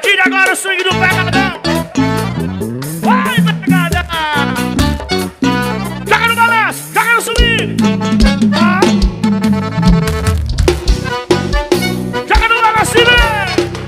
Tire agora o swing do pegadão. Vai, pegadão. Joga no balanço, joga no swing. Ah. Joga no balanço, vem.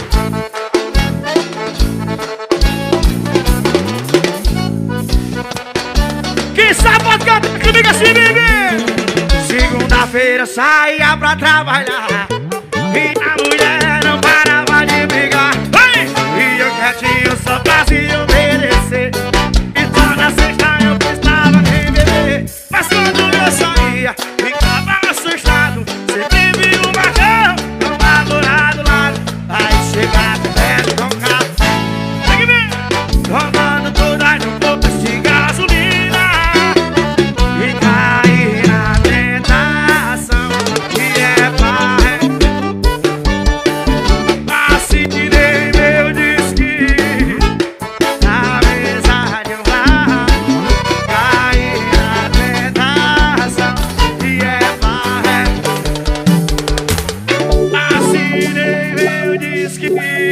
Que sapato canta comigo assim, bebê. Segunda-feira saía pra trabalhar e a mulher não parava de brigar. E eu quietinho só fazia obedecer. E só na sexta eu pensava em beber. Mas quando eu saía, ficava assustado. Sempre vi o macão tomado lá do lado. Aí chegava perto com o carro, tem que ver, tomando todas no pouco de gasolina. E caí na tentação que é pai. Assinei meu disque na mesa de um bar. Caí na tentação que é pai. Assinei meu disque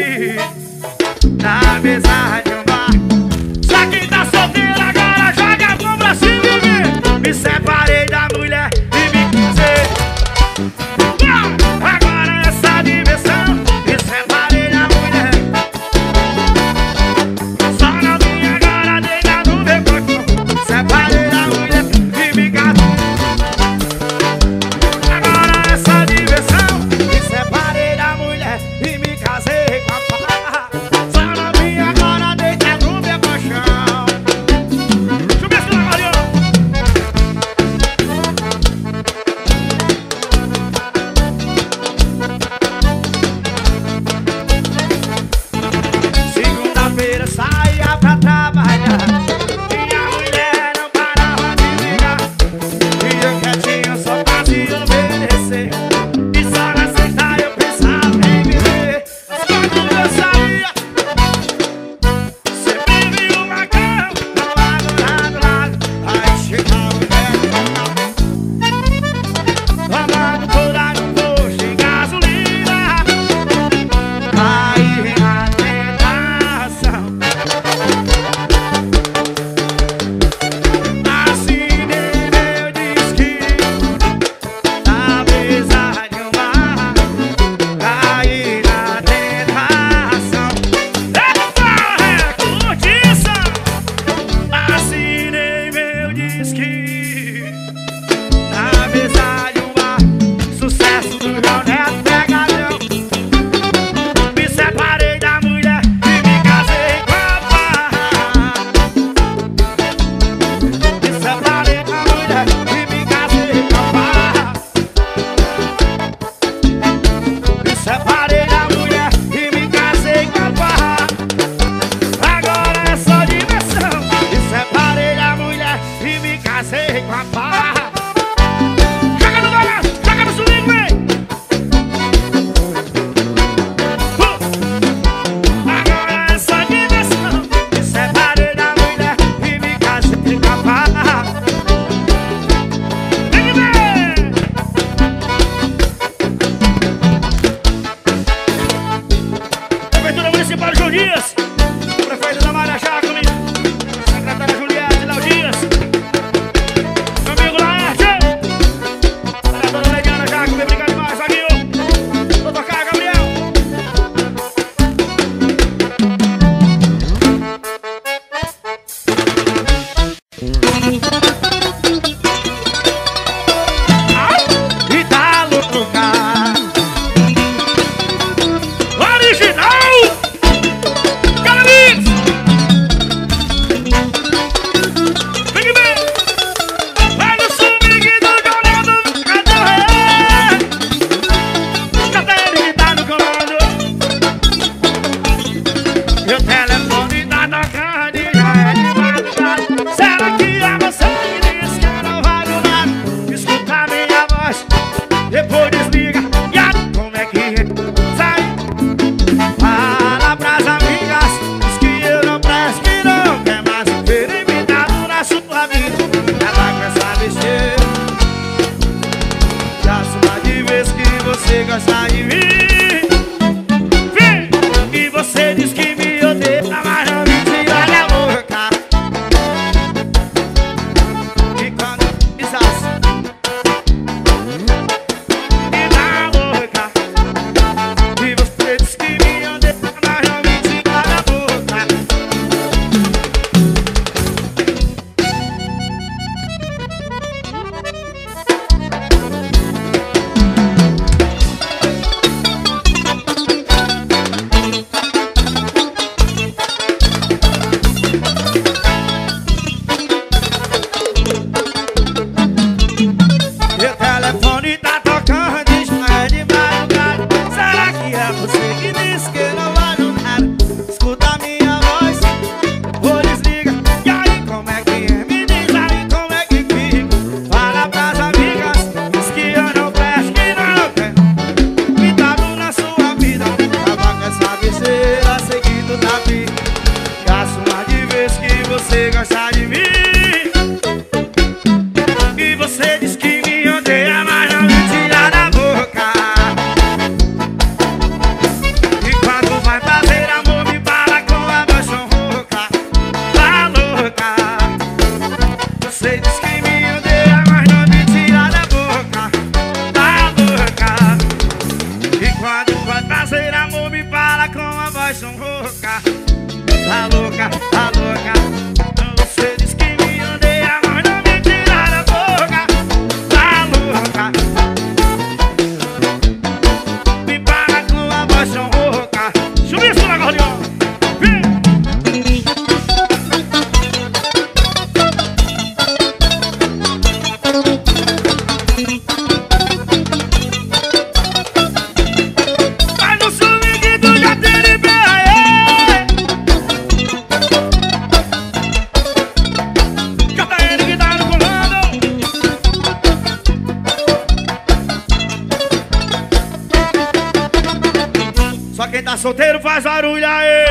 na mesa de um bar. Só quem tá solteiro agora joga a mão pra cima, bebê. Me separei da mulher e me casei. Agora essa diversão. Me separei da mulher. Só não vim agora deitar no meu corpo. Separei da mulher e me casei. Agora essa diversão. Me separei da mulher e me casei com a farra. Só não vim agora deitar no meu colchão. Deixa eu ver se lá, Mariana. Segunda-feira saía pra trabalhar e a mulher não parava de brigar. E eu quietinho só fazia obedecer. E só na sexta eu pensava em viver. Mas quando eu saía, sempre vi o macão tomado lá do lado. Aí chegava o velho tomando toda no posto de gasolina. Aí na tentação, assinei meu disque na mesa de um bar. Caí na tentação. Epa, é curtição. Assinei meu disque na mesa de um bar. Sucesso do João Neto Pegadão. Me separei da mulher e me casei com a farra. Me separei da mulher e me casei com a farra. Me separei da mulher e me casei com a farra. Agora é só diversão. Me separei da mulher e me casei com a farra. Joga no balanço, joga no swing, vem. Agora é só diversão. Me separei da mulher e me casei com a farra. Tem que ver. Prefeitura Municipal de João Dias, prefeito da Marajá comigo, secretária Juliette Léo Dias, meu amigo Laerte, vereadora Leidiana já comigo, obrigado demais, Aguinho, doutor Caio Gabriel. E tá louca original. Galera você gosta de mim. E você diz que me odeia, mas não me tira da boca. E quando vai fazer amor, me fala com a voz rouca. Tá louca. Você diz que me odeia, mas não me tira da boca. Tá louca. E quando vai fazer amor, me fala com a voz rouca. Tá louca, tá louca. Você diz que me odeia, mas não me tira da boca. Tá louca. Me para com a voz rouca. Subi isso na acordeão. Vai no swing do Jatiribê. Só quem tá solteiro faz barulho aí.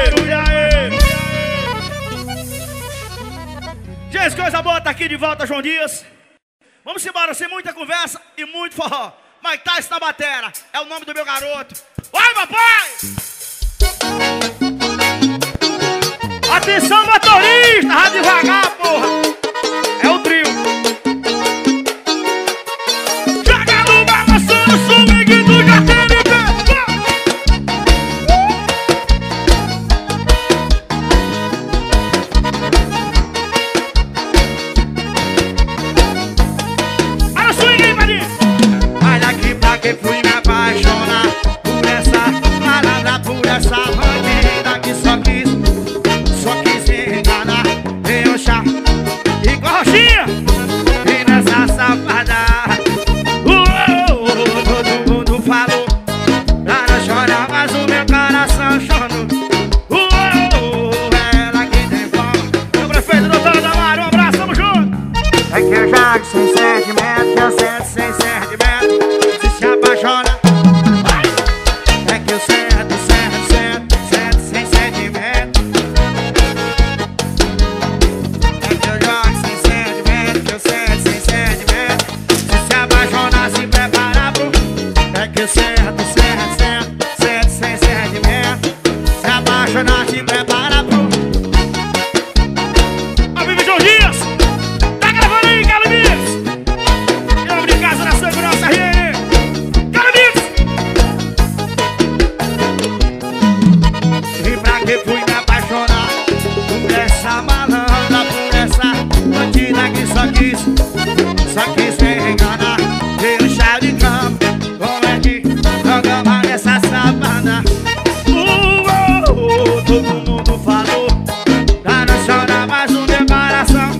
Gente, coisa boa, tá aqui de volta, João Dias. Vamos embora, sem muita conversa e muito forró. Mike Tyson na batera, é o nome do meu garoto. Vai, papai! Atenção, motorista, vai devagar, porra. É o trio. Joga no balanço, no swing do Jatiribê. Que fui me apaixonar por essa malandra, por essa bandida que só quis me enganar. Eu chá igual roxinha e nessa safada. Todo mundo falou pra não chorar, mas o meu coração chorou. Ela que tem fome. Meu prefeito, doutor Damaro, um abraço, tamo junto. É que eu jogo sem sentimento, que eu sento sem sentimento. Se apaixona. É que eu sento sem sentimento. É que eu jogo sem sentimento, que eu sento sem sentimento. Se apaixona, se prepara pro. É que eu sento sem sentimento. Se apaixona, se prepara pro. A Vivi João Dias tá gravando aí, Calibis. Eu abri casa na segurança aí. Que fui me apaixonar por essa malandra, por essa bandida que só quis me enganar. Deu um chá de cama, como é que jogava nessa safada. Todo mundo falou pra não chorar, mas o meu coração.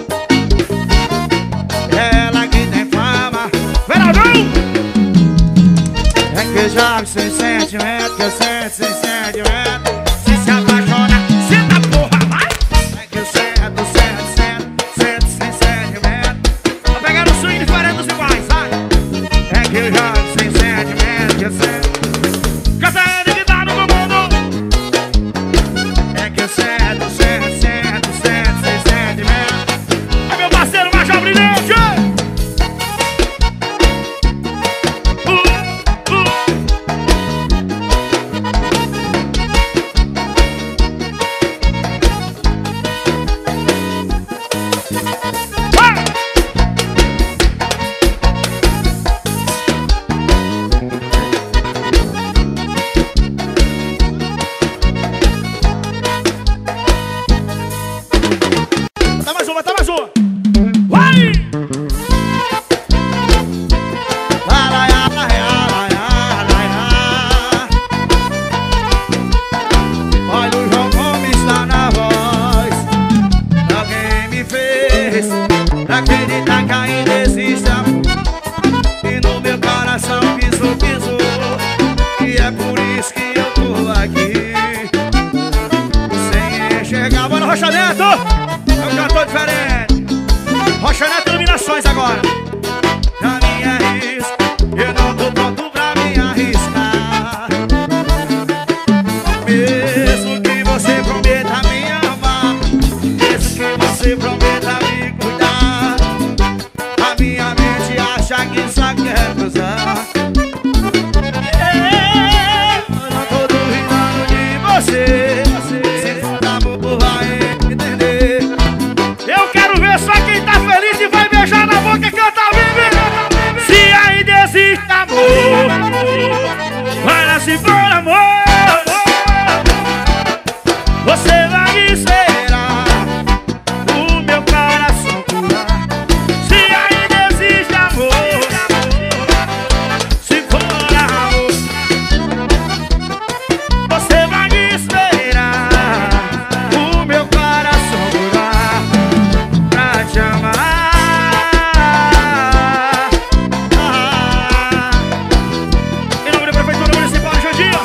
Ela que tem fama, Verão! É que eu jogo sem sentimento, que eu sento sem sentimento. Acreditar que ainda existe amor e no meu coração pisou. E é por isso que eu tô aqui sem enxergar. Bora, Rocha Neto! É um cantor diferente. Rocha Neto Iluminações agora. Na minha risca, eu não tô pronto pra me arriscar. Mesmo que você prometa me amar, mesmo que Você vai esperar o meu coração curar. Se ainda existe amor, se for amor, você vai esperar o meu coração curar pra te amar. Em nome da Prefeitura Municipal de Jandira,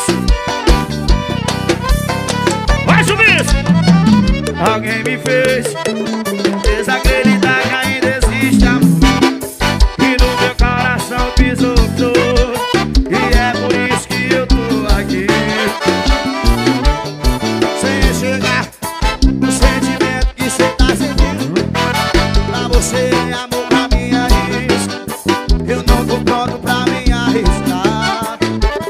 vai subir! Alguém me fez desacreditar que ainda existe amor, e no meu coração pisotou, e é por isso que eu tô aqui, sem enxergar o sentimento que cê tá sentindo. Pra você é amor, pra mim é risco. Eu não tô pronto pra me arriscar.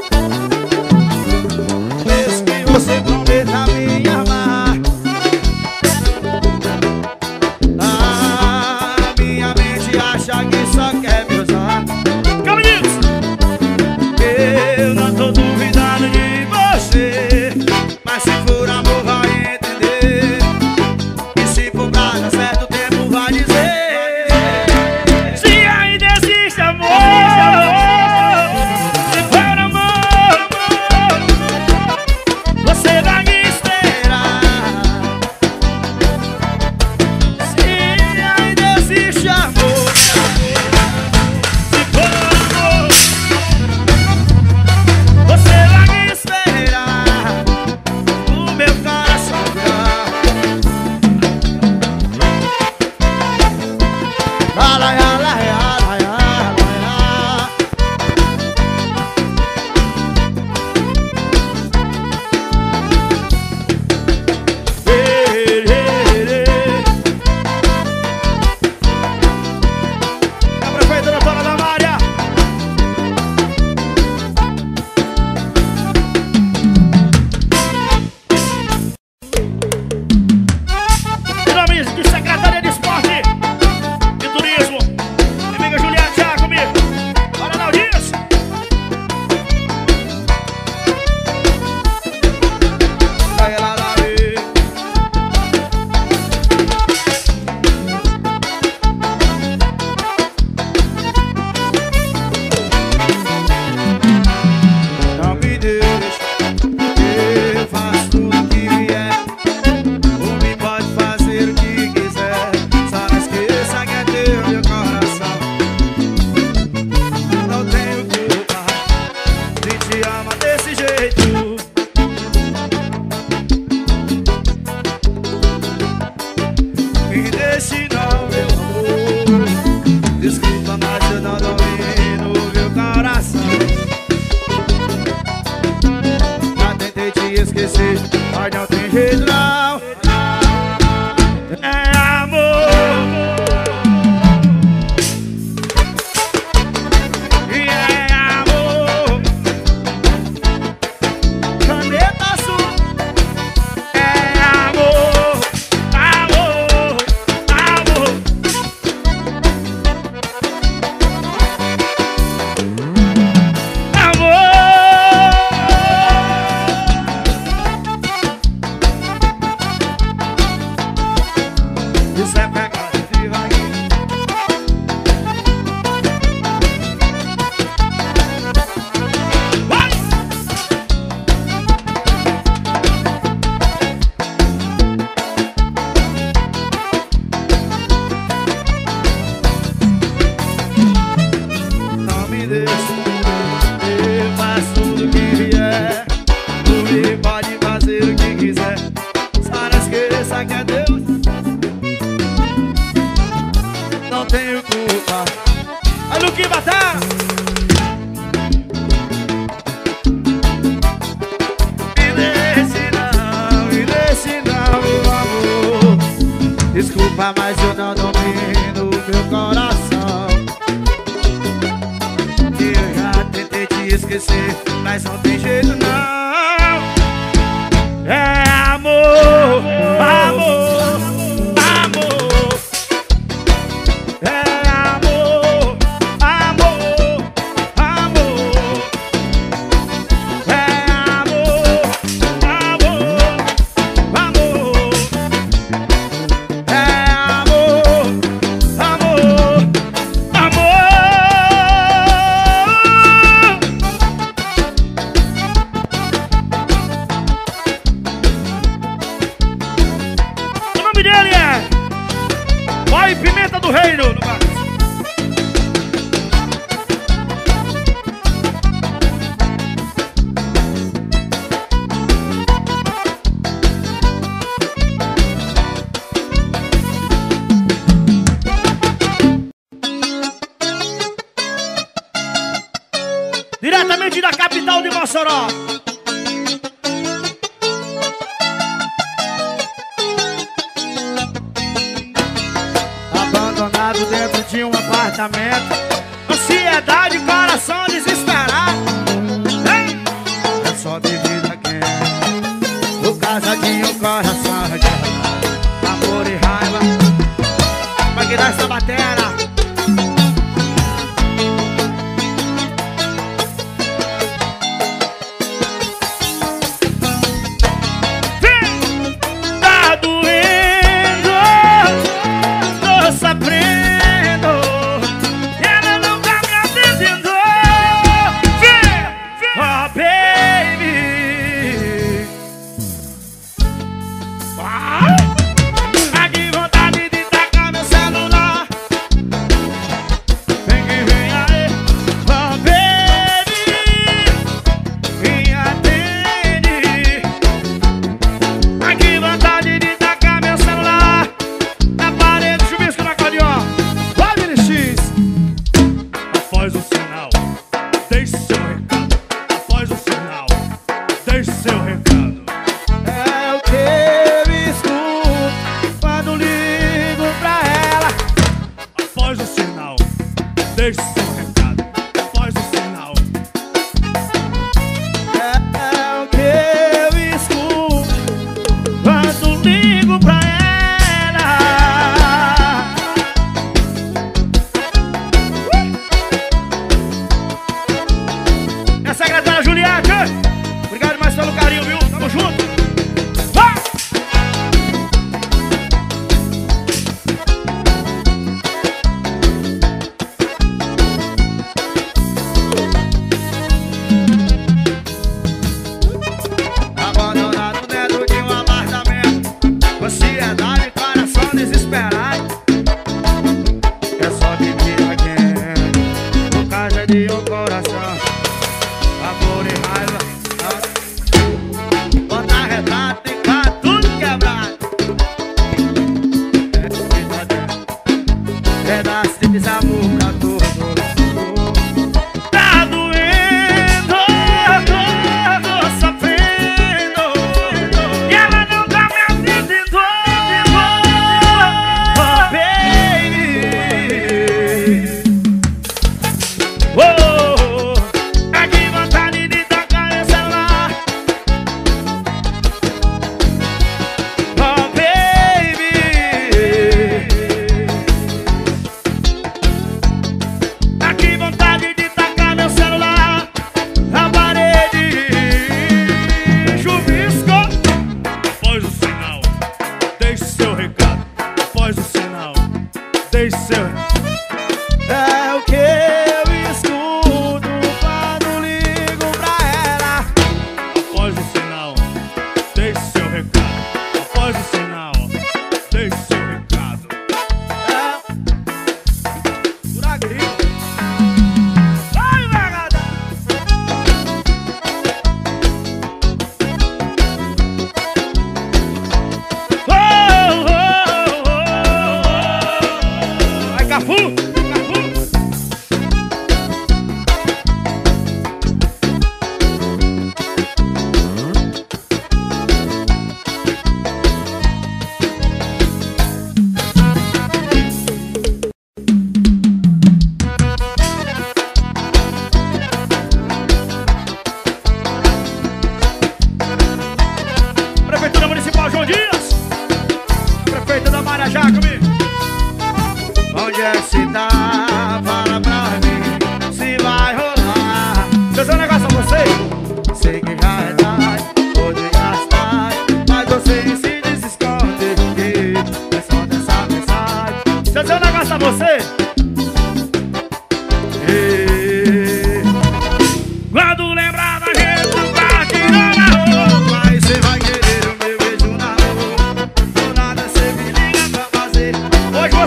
Mesmo que você prometa me amar, minha mente acha que só quer me usar. Caminhos! Eu não tô duvidando de você, mas se for amor vai entender, e se for pra dar certo o tempo vai dizer. Se ainda existe amor, se for amor, você vai me esperar. Se ainda existe amor, se for amor, você vai me esperar o meu coração virar. Ala, ala, ala, ala, ala. A prefeita doutora da Maria. Em nome de Secretaria de Esporte e Turismo, minha amiga Juliana, já comigo. Bora, Naldinhos. Vai lá, lá, não me deixe, eu faço tudo que vier. O me pode fazer o que quiser, só não esqueça que é teu meu coração. Não tenho culpa de te amar desse jeito. Me deixe não, meu amor. Desculpa, mas eu não domino o meu coração. Já tentei te esquecer, mas não tem jeito não. É amor, e é amor. Caneta azul. É amor, amor, amor. Isso é pecado devagarinho. Vai! Não me deixe, eu faço tudo que vier. Tu me pode fazer o que quiser, só não esqueça que é Deus. Não tenho culpa. Aí, Luquinha Batata. Me deixe não, meu amor. Desculpa, mas eu não domino o meu coração. Eu já tentei te esquecer, mas não tem jeito não. É amor, amor, amor. É amor, amor, amor. É amor, amor, amor. Vai, Pimenta do Reino. Diretamente da capital de Mossoró. Abandonado dentro de um apartamento, ansiedade, coração desesperado. Ei! É só bebida quente, por causa de um coração de amor e raiva. Vai que dá essa batera.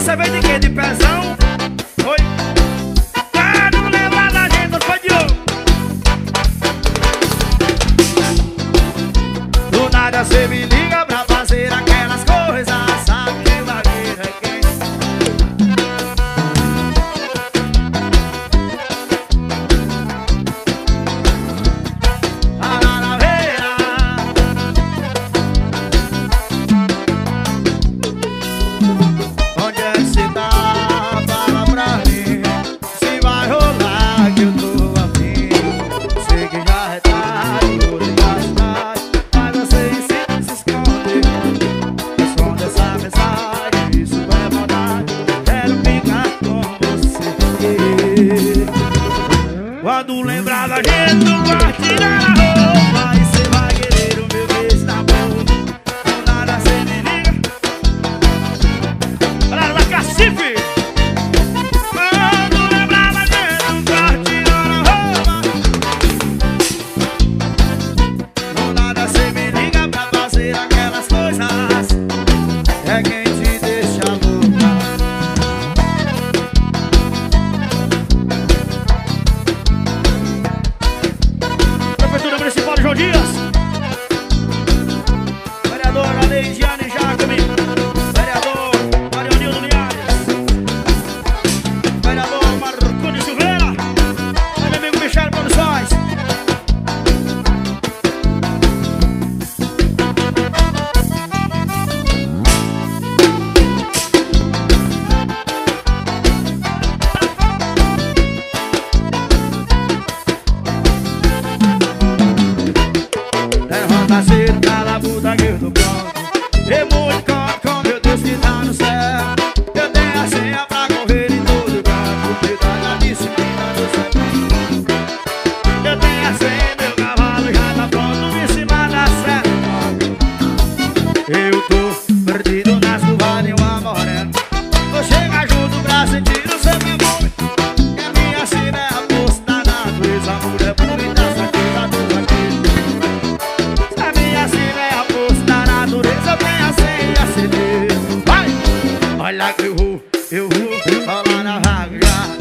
você veio de quê? De pezão? Oi? Ah, não lembra da gente, não foi de ouro. Do nada você me liga pra fazer aquelas coisas. Sabe que vai vir quem? Onde é que você tá? Fala pra mim. Se vai rolar que eu tô afim. Sei que já é tarde, vou ligar de tarde, mas você insiste em se esconder. Responde essa mensagem, isso é maldade. Quero ficar com você. Quando lembrar da gente, tu vai tirar a roupa e cê vai querer o meu beijo na boca. Do nada cê me liga. Galera da Cacife. Quando lembrar da gente, tu vai tirar a roupa. Do nada cê me liga pra fazer aquelas coisas. É quem te deixa louca. Prefeitura Municipal de João Dias. Vereadora Leidiane Jacome. Vereador Marionildo Linhares. Vereador Marconi Silveira. Meu amigo Michel Produções. Levanta cedo, cala a puta que eu tô pronto. E muito canto com meu Deus que tá no céu. Eu tenho a senha pra correr em todo canto. Cuidado da disciplina do céu. Eu tenho a senha, meu cavalo já tá pronto em cima da serra. Eu tô perdido nas curvas de uma morena. Vou chegar junto pra sentir o seu amor. E a minha sina é a força da natureza. A mulher bonita, saqueira dos aqui. A minha sina é a força da natureza. Eu tenho a senha CD. Vai! Olha que eu vou falar na rádio já.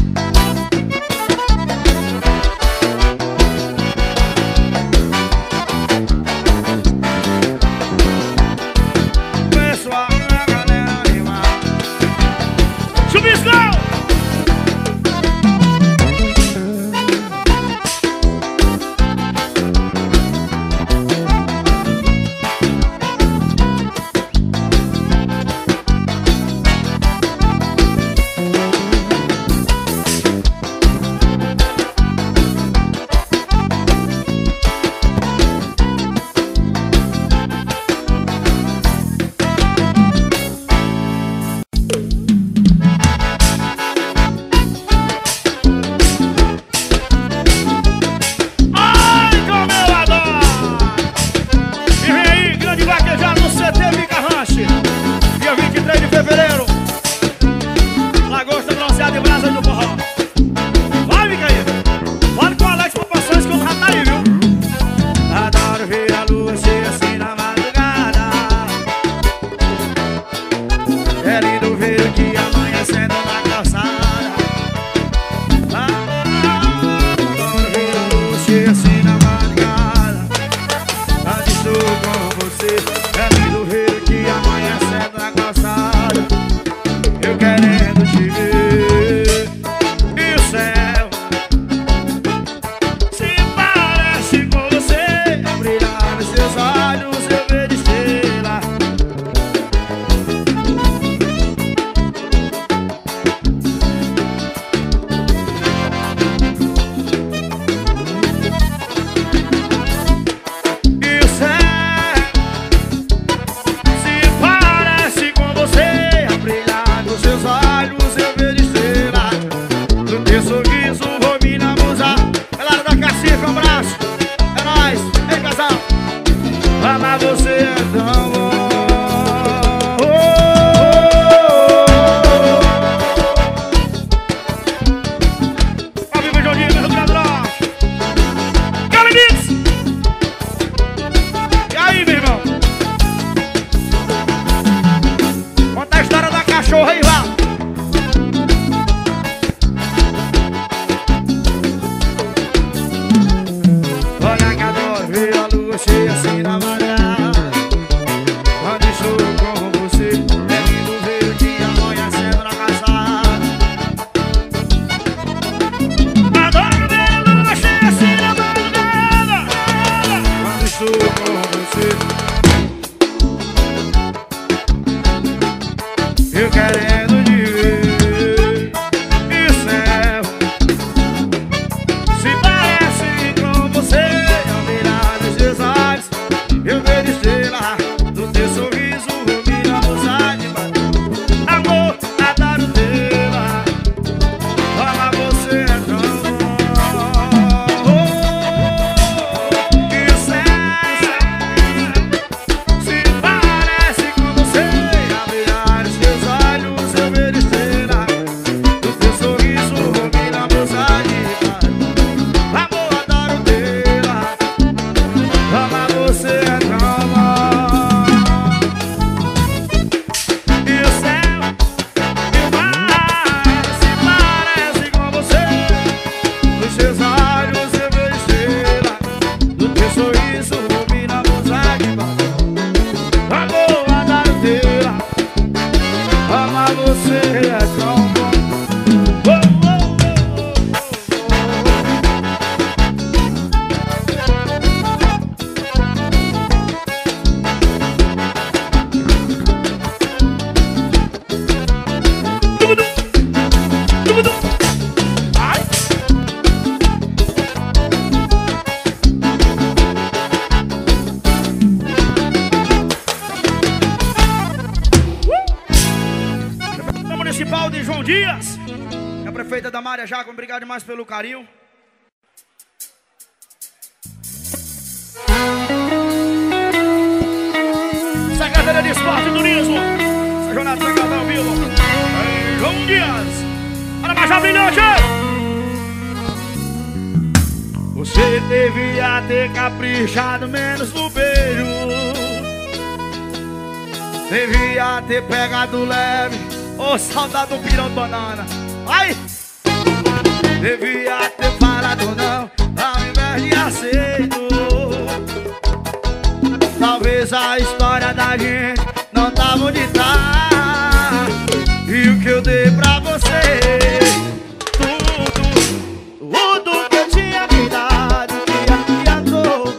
Pessoal, a galera animada. Chuviscão! Ai, como eu adoro! E vem aí, grande vaquejado no CT Mica Ranch. Dia 23 de fevereiro. Lagosta bronzeada e brasa do forró. Vai, Micaína! Fale com o Alex Proporções que o rato tá aí, viu? Adoro ver a lua cheia assim na madrugada. É lindo ver o dia amanhecendo na calçada. Adoro ver a lua cheia assim na madrugada. Mas estou com você. É lindo ver o dia amanhecendo na calçada. eu querendo te ver. E o céu se parece com você. Ao mirar nos seus olhos, eu vejo estrela. No teu sorriso, minha amizade. Amor, adoro tê-la. Fala, você é tão bom. E o céu se parece com você. Ao mirar nos seus olhos, eu vejo estrela. No teu sorriso, minha amizade. Amor, adoro tê-la. Fala, você é tão bom. E o céu e o mar se parecem com você. Nos seus olhos eu vejo estrela. No teu sorriso ilumina a amizade. Amor, adoro tê-la. Amar você é tão bom. Oh, oh, Ai. Prefeitura Municipal de João Dias, a prefeita da Maria Jacob, obrigado demais pelo carinho. Secretaria de Esporte e Turismo, essa jornada foi gravada ao vivo em João Dias. Olha mais a brilhante! Você devia ter caprichado menos no beijo. Devia ter pegado leve. Ô, saudade do pirão de banana. Ai! Devia ter falado não, ao invés de aceito. Talvez a história da gente não tava onde tá. E o que eu dei pra você, tudo que eu tinha me dado, que adiantou.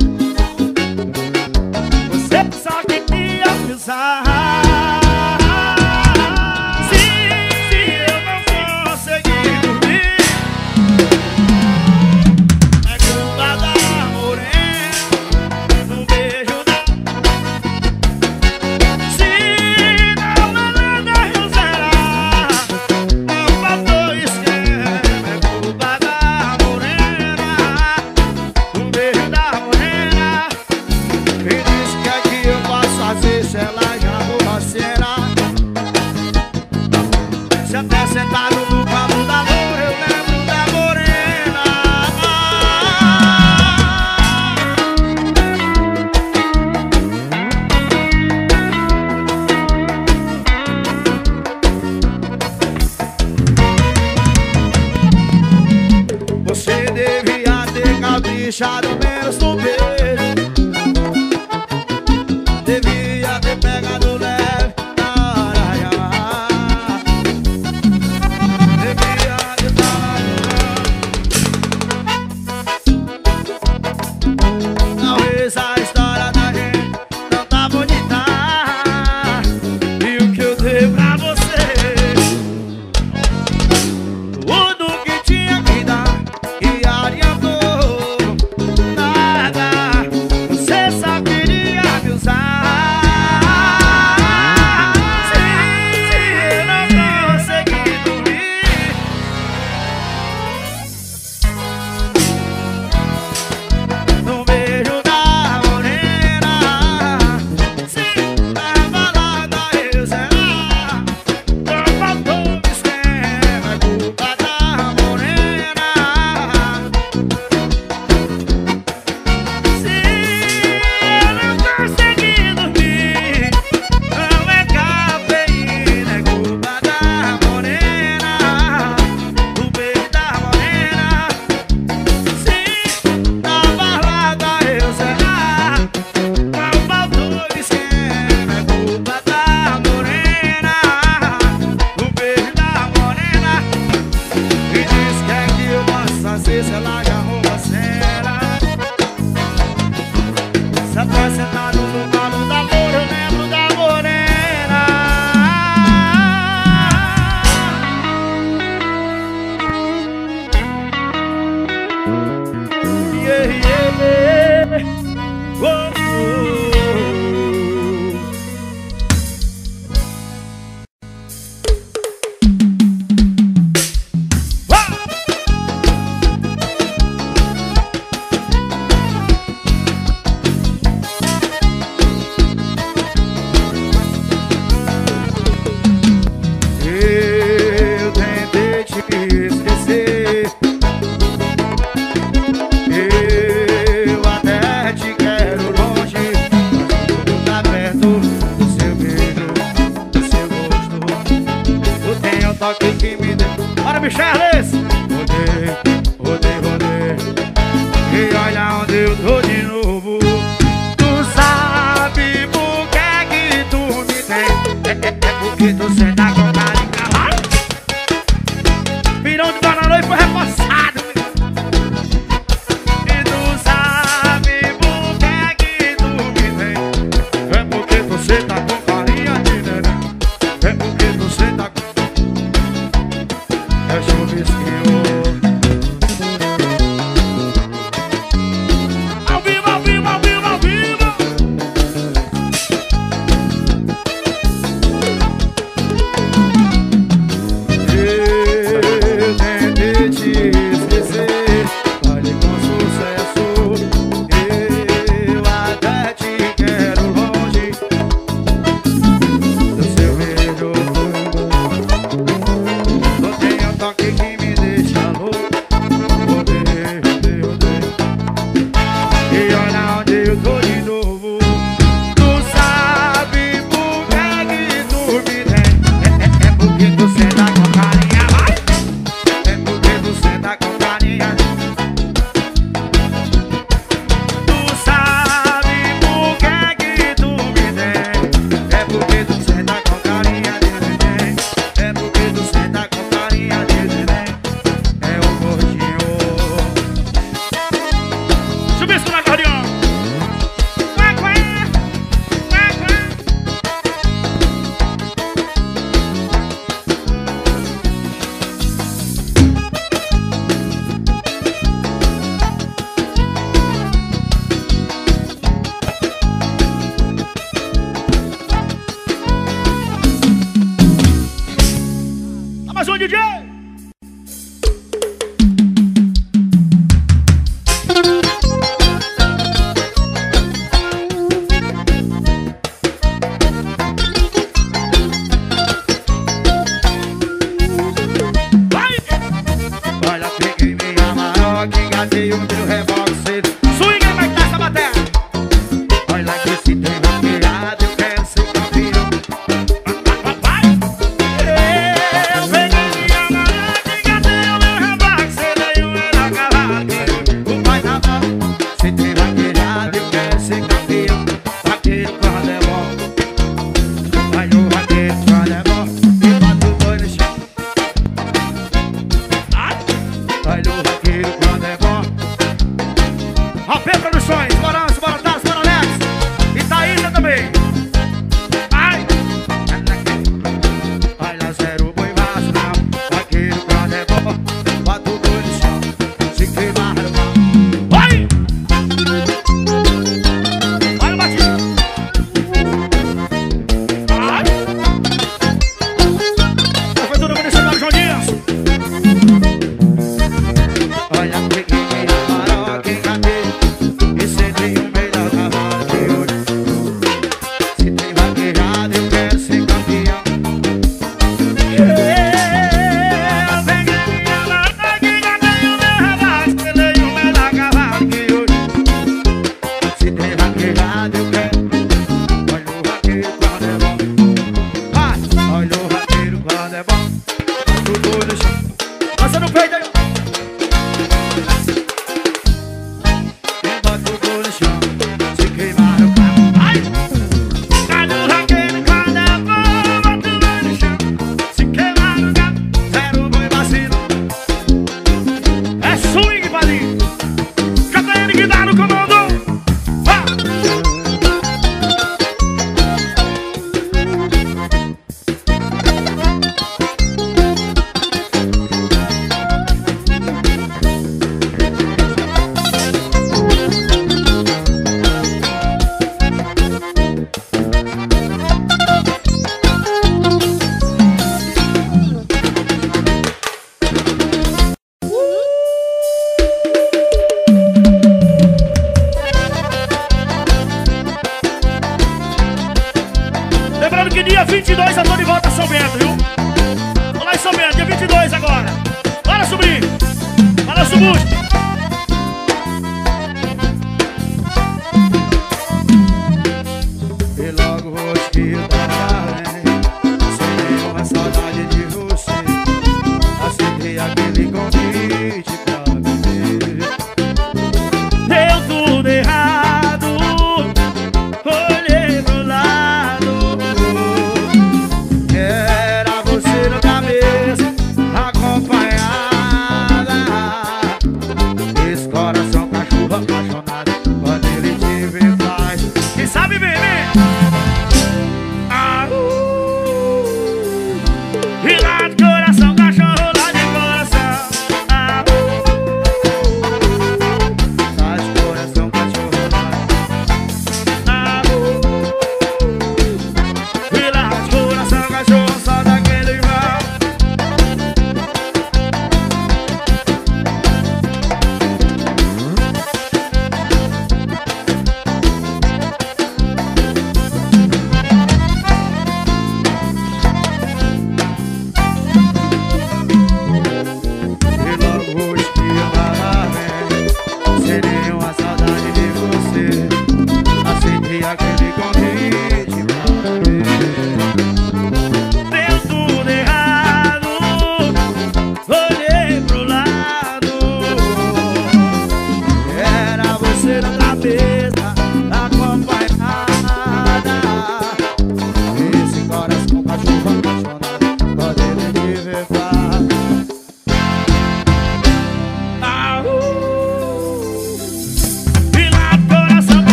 Você só queria me usar. Se eu não conseguir dormir, é culpa da morena, no beijo da. Se não me lembra eu zerar, não faltou esquema. É culpa da morena, no beijo da morena. Me diz que é que eu posso fazer se ela já borracheira. Se até sentado no colo da loura eu lembro da morena. Você devia ter caprichado menos no beijo. Devia ter pegado leve na hora de amar. Devia ter falado não. Talvez a história da gente não tá bonita. E o que eu dei pra você, tudo que tinha que dar, e adiantou nada. toque que me deu. Bora, Michelis! Rodei, e olha onde eu tô de novo. Tu sabe por que tu me tem. É porque tu senta com carinho. Virão de banana e foi repassado. E tu sabe por que tu me tem. É porque tu senta com carinho de neném. É porque tu senta com... É chuvisquinho. Ao vivo, ao vivo, ao vivo, ao vivo. Eu tentei te esquecer, olhe com sucesso. Eu até te quero longe do seu beijo. Não tem um toque que me deixa louco. Rodei. E olha onde eu tô de novo. Tu sabe por que tu me tem. É porque tu senta com carinha, vai. É porque tu senta com carinha. Tu sabe por que tu me tem. É porque tu senta com carinha de neném. É porque tu senta com carinha de neném. É o gordinho. Subisse no acordeão. Quá, quá. Quá, quá. Dá mais um, DJ! Vai! Olha, peguei minha maroca, engatei o meu revólver. Swing, vai estar essa bateria. Olha que se tem vaqueado, eu quero ser campeão. Vai! Eu peguei minha maroca, engatei o meu revólver. Dei o meu cavalo, o pai na mão. Se tem vaqueado, eu quero ser campeão. Vaqueiro quando é bom. Vai no vaqueiro quando é bom. E bota o boi no chão. Vai no vaqueiro quando é bom. Rapé Produções, bora Anso, bora Tarso, bora Alex. E Thaísa também. Vai! Vai lá, zero boi vaso não. Vaqueiro quando é bom. Bota o boi no chão. Se queimar no pau. Vai! Vai no batinho. Vai! Prefeitura Municipal de João Dias. Olha, peguei minha maroca, engatei e sentei o melhor cavalo de hoje. Se tem vaquejado, eu quero ser campeão. Eu peguei minha maroca, engatei o meu rapaz, sentei o melhor cavalo de hoje. Se tem vaquejado, eu quero. Olha o vaqueiro quando é bom. Vai! Olha o vaqueiro quando é bom. Tudo no chão. Passa no peito aí. Bota o gol no chão, se queimar o carro. Vai! Vai no raqueiro quando é bom. Bota o gol no chão, se queimar o carro. Zero boi vacilo. É swing, padrinho. Catarina que dá no comando. Vai! Lembrando que dia 22 eu tô de volta a São Bento, viu? Vou lá em São Bento, dia 22 agora. Bora, sobrinho. Bora, Subucho. E logo hoje que eu tava bem, sem nenhuma saudade de você.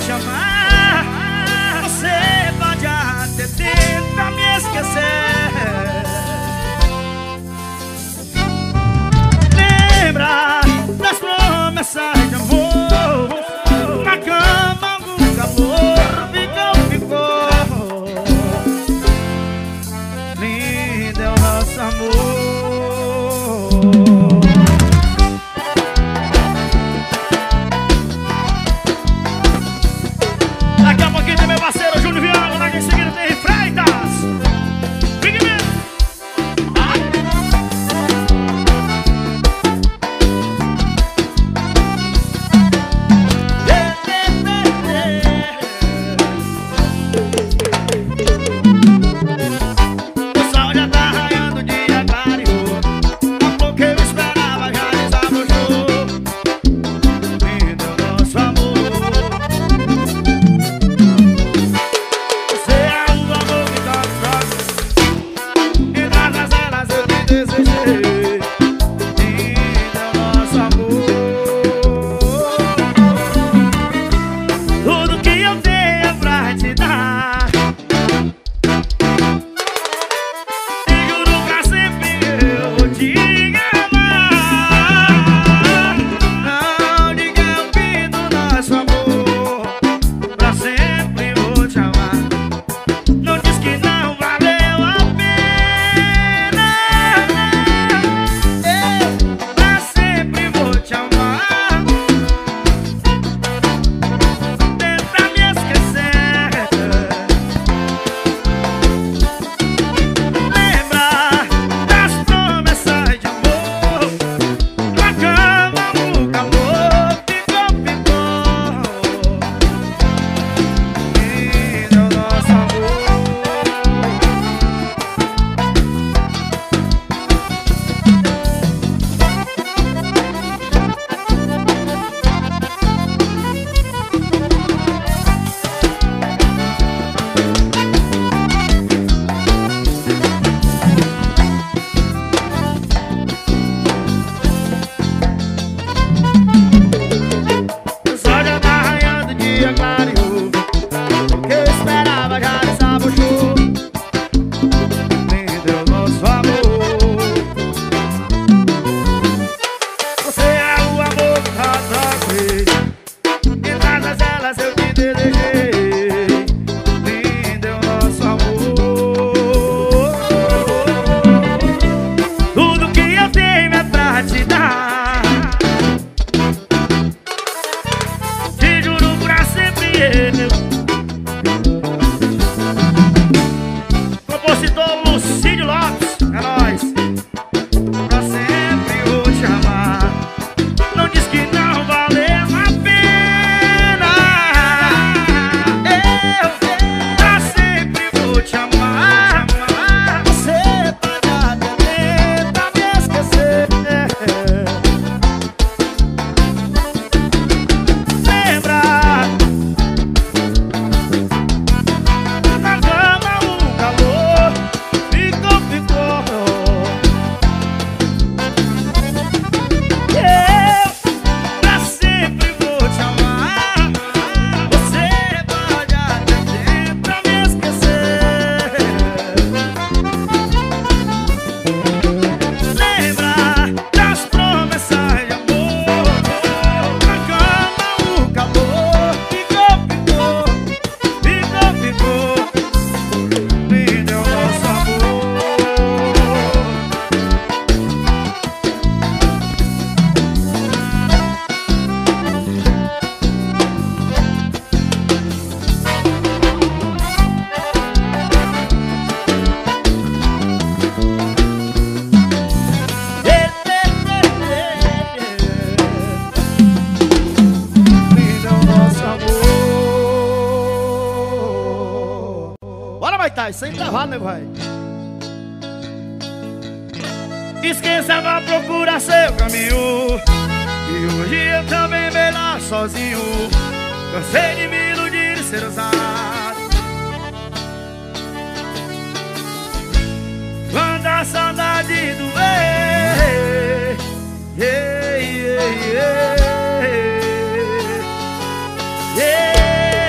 te amar. Você pode até tentar me esquecer. Lembra das promessas de amor, na cama o calor ficou. Lindo é o nosso amor. Daqui a pouquinho tem meu parceiro Júnior Viana, daqui em seguida tem Freitas. Fique mesmo. O sol já tá raiando, o dia clareou. Há pouco eu esperava, já desabrochou. Lindo é o nosso amor. Você é o amor que toca próximo, e nas janelas eu te desejei. Lindo é o nosso amor. Tudo que eu tenho pra te dar, e juro pra sempre eu vou te amar. Não diga o fim do nosso amor, pra sempre vou te amar. Não diz que não valeu a pena. Eu pra sempre vou te amar. Tenta me esquecer. Lembra das promessas de amor, na cama o calor ficou. Lindo é o nosso amor. O sol já tá raiando, o dia clareou. O que eu esperava já desabrochou. Lindo é o nosso amor. Você é o amor que atrapei, e nas janelas eu te desejei. Lindo é o nosso amor. Tudo que eu tenho é pra te dar, te juro pra sempre eu. Compositor Lucídio Lopes, é nóis. Pra sempre vou te amar. Não diz que não valeu a pena. Eu pra sempre vou te amar. Você pode até tentar me esquecer. Lembra na cama o calor ficou. Eu pra sempre vou te amar. Você pode até tentar me esquecer. Lembra das promessas de amor, na cama o calor ficou. Lindo é o nosso amor. Lindo é o nosso amor. Bora, Maitai, sem intervalo, né, vai? Esqueça, vá procurar seu caminho, e hoje eu também venho lá sozinho. Cansei de me iludir e ser usado. Quando a saudade doer, yeah, yeah, yeah, yeah.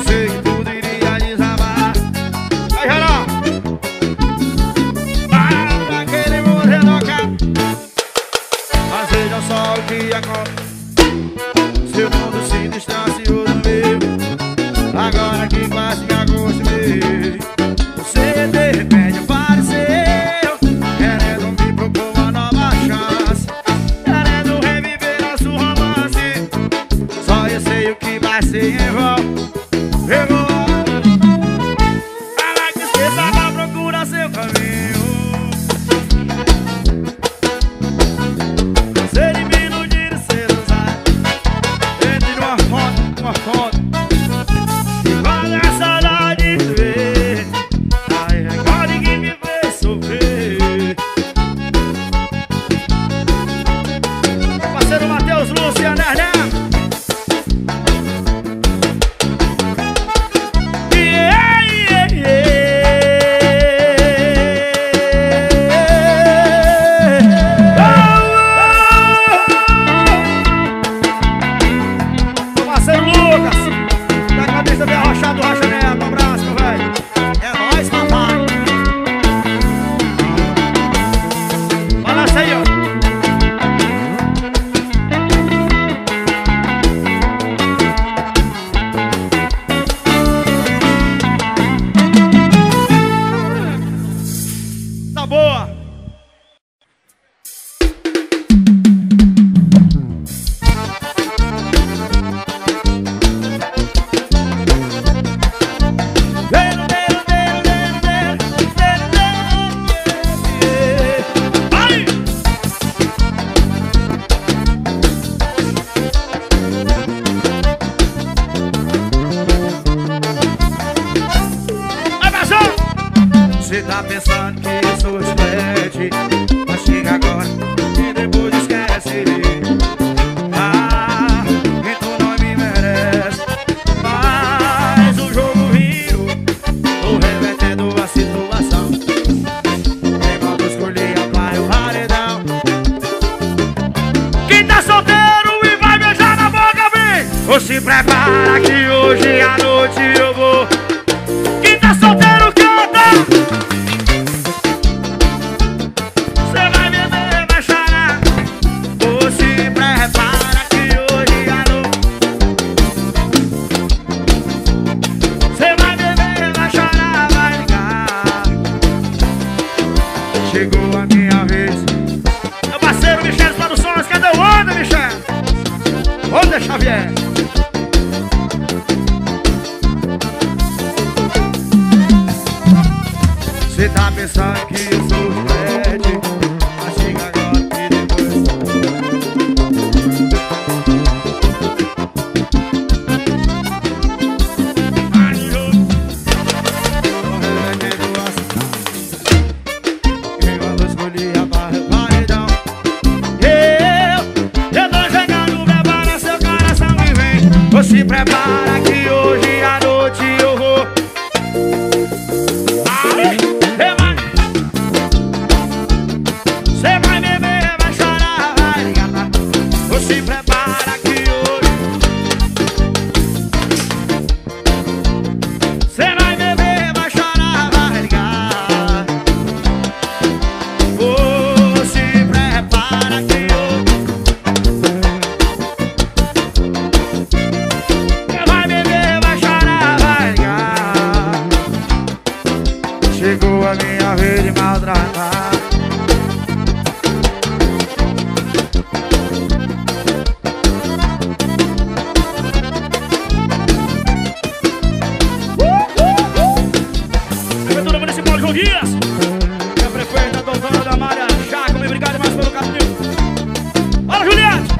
Pensei que tudo iria desabar. Vai, Geraldo! Para aquele morrer tocar. Mas veja só o que acontece. Seu mundo se distanciou do meu. Agora que quase me acostumei. Você de repente apareceu, querendo me propor uma nova chance, querendo reviver nosso romance. Só eu sei o que vai ser em vão. Eu vou falar que esqueça, pra procurar seu caminho. Você de me iludir e ser usado. Entre uma foto. Igual a saudade de ver. Ai, recorde que me fez sofrer. Meu parceiro Matheus Lúcio, né? Você tá pensando que eu sou chiclete, mas chega agora e depois esquece. Ah, e tu não me merece. Mas o jogo virou, tô revertendo a situação. Enquanto escolhia para o paredão. Quem tá solteiro e vai beijar na boca, vem! Ou se prepara que hoje à noite eu vou. Quem tá solteiro canta! Chegou a minha vez. Meu parceiro Michel Produções, cadê o Onda, Michel? Onda Xavier. Cê tá pensando que eu sou chiclete, mas chega agora e depois. Se prepara que hoje à noite eu vou. Ai, cê vai beber, vai chorar, vai ligar. Se prepara que hoje cê vai beber, vai chorar, vai ligar. Se prepara que chegou a minha vez de maltratar. Prefeitura Municipal de João Dias, a prefeita doutora da Maria Jaco, obrigado mais pelo carinho. Bora, Juliette!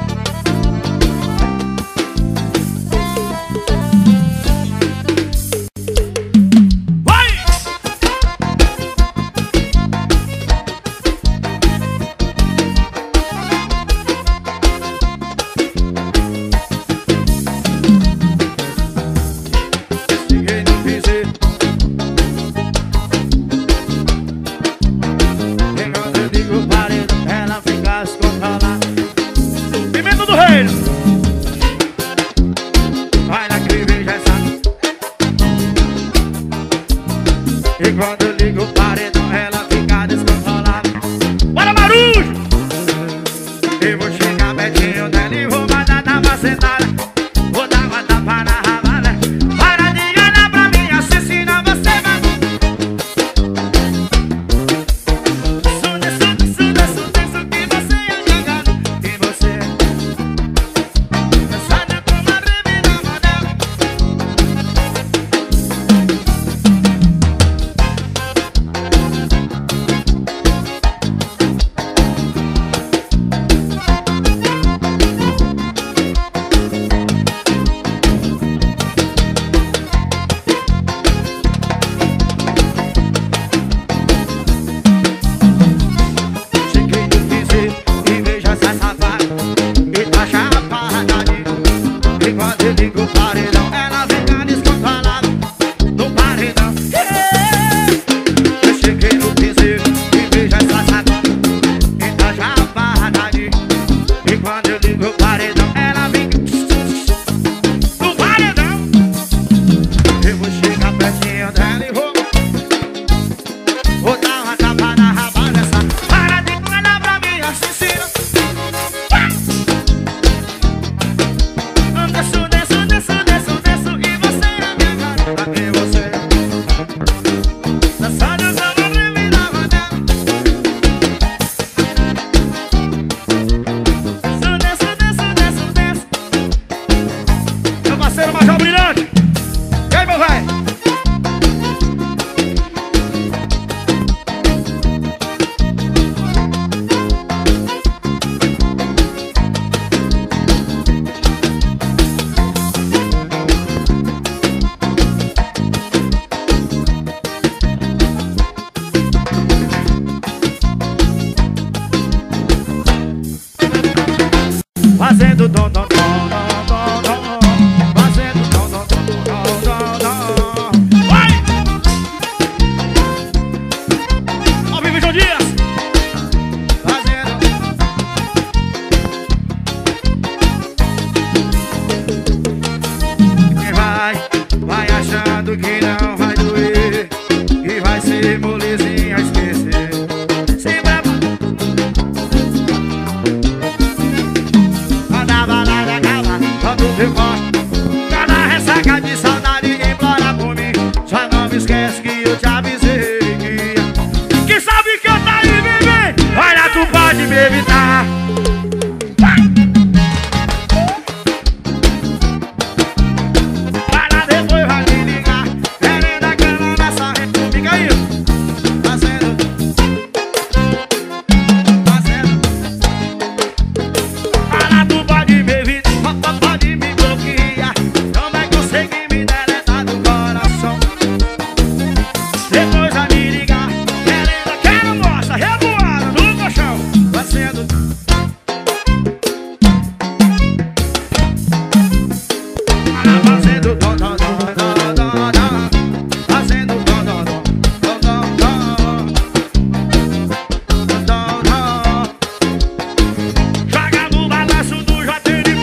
E quando eu ligo o paredão, ela fica descontrolada. Bora, Marujo! Eu vou chegar pertinho dela e vou mandar dar uma sentada. Vou dar uma tapa na rabada. Para de olhar pra mim, assim senão você vai. Suda, suda, suda, suda, isso que você é jogado. E você dançada como a bebida modelo. Fazendo dom, dom, dom, dom, dom, dom. Fazendo dom, dom, dom, dom, dom, dom. Vai! Ao vivo, João Dias! Fazendo. E vai achando que não vai doer. E vai ser molezinha a esquecer. Sempre é bom. Eu gosto. Cada ressaca de saudade implora por mim. Só não me esquece que eu te avisei que sabe que eu tá aí, bebê. Olha, tu pode me evitar. Para depois vai me ligar. Querendo a cama nessa rede. Fica aí. Fazendo. Para, tu pode me evitar. Pode me bloquear, não vai conseguir me deletar do coração. Depois vai me ligar, querendo aquela moça revoada no colchão. Fazendo. Fazendo dom, dom, dom, dom, dom, dom. Fazendo dom, dom, dom, dom, dom, dom, dom. Joga no balanço do JNP.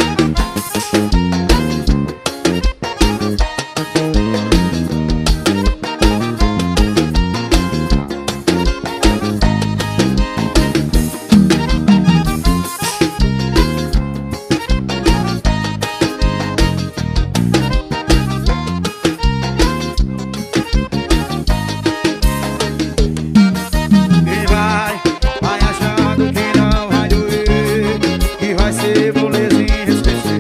E vai achando que não vai doer. E vai ser molezinha esquecer.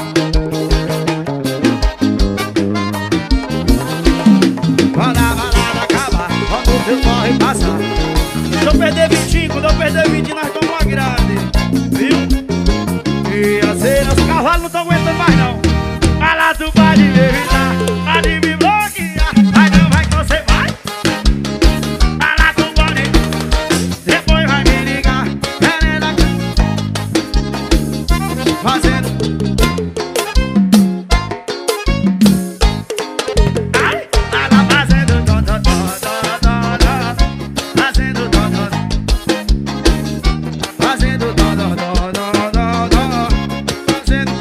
Quando a balada acaba, quando o teu corre passa. Se eu perder 25, quando eu perder 20, nós tomamos uma grande. Viu? E assim, os cavalos não estão aguentando mais não. Vai lá, tu pode me evitar, pode me bloquear. Mas não vai que você vai. Vai lá, tu pode. Depois vai me ligar. Fazendo. Ai, ela fazendo dom, dom, dom, dom, dom, dom. Fazendo dom, dom. Fazendo dom, dom, dom, dom, dom, dom. Fazendo.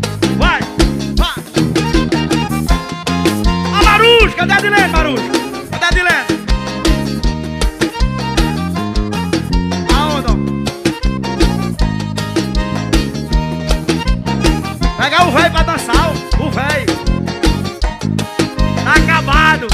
Vai, vai. A Marujo, cadê a Dilene, Marujo? Cadê a Dilene? Aonde? Pegar o velho pra dançar, o velho. Tá acabado.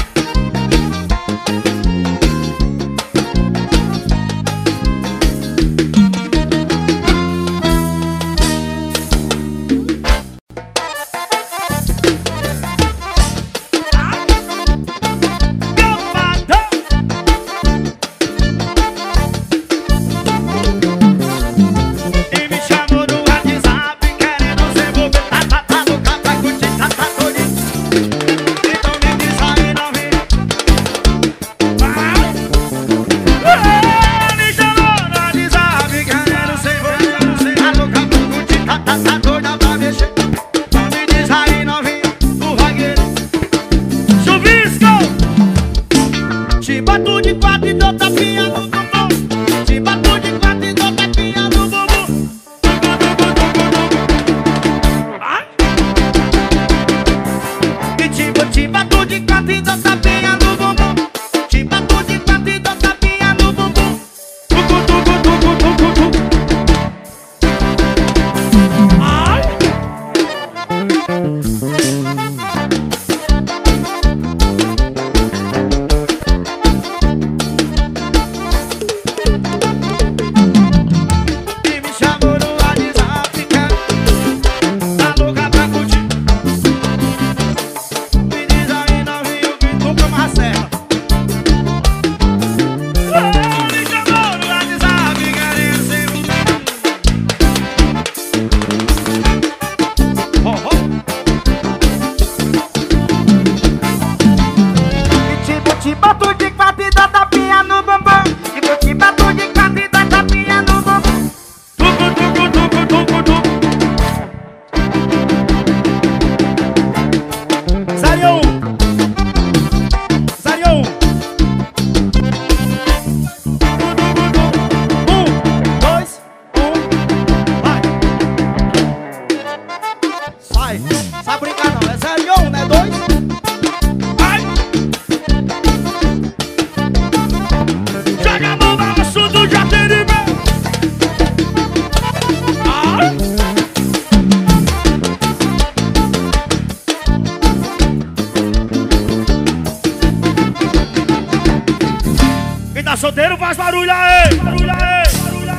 Solteiro faz barulho aí, barulho aí, barulho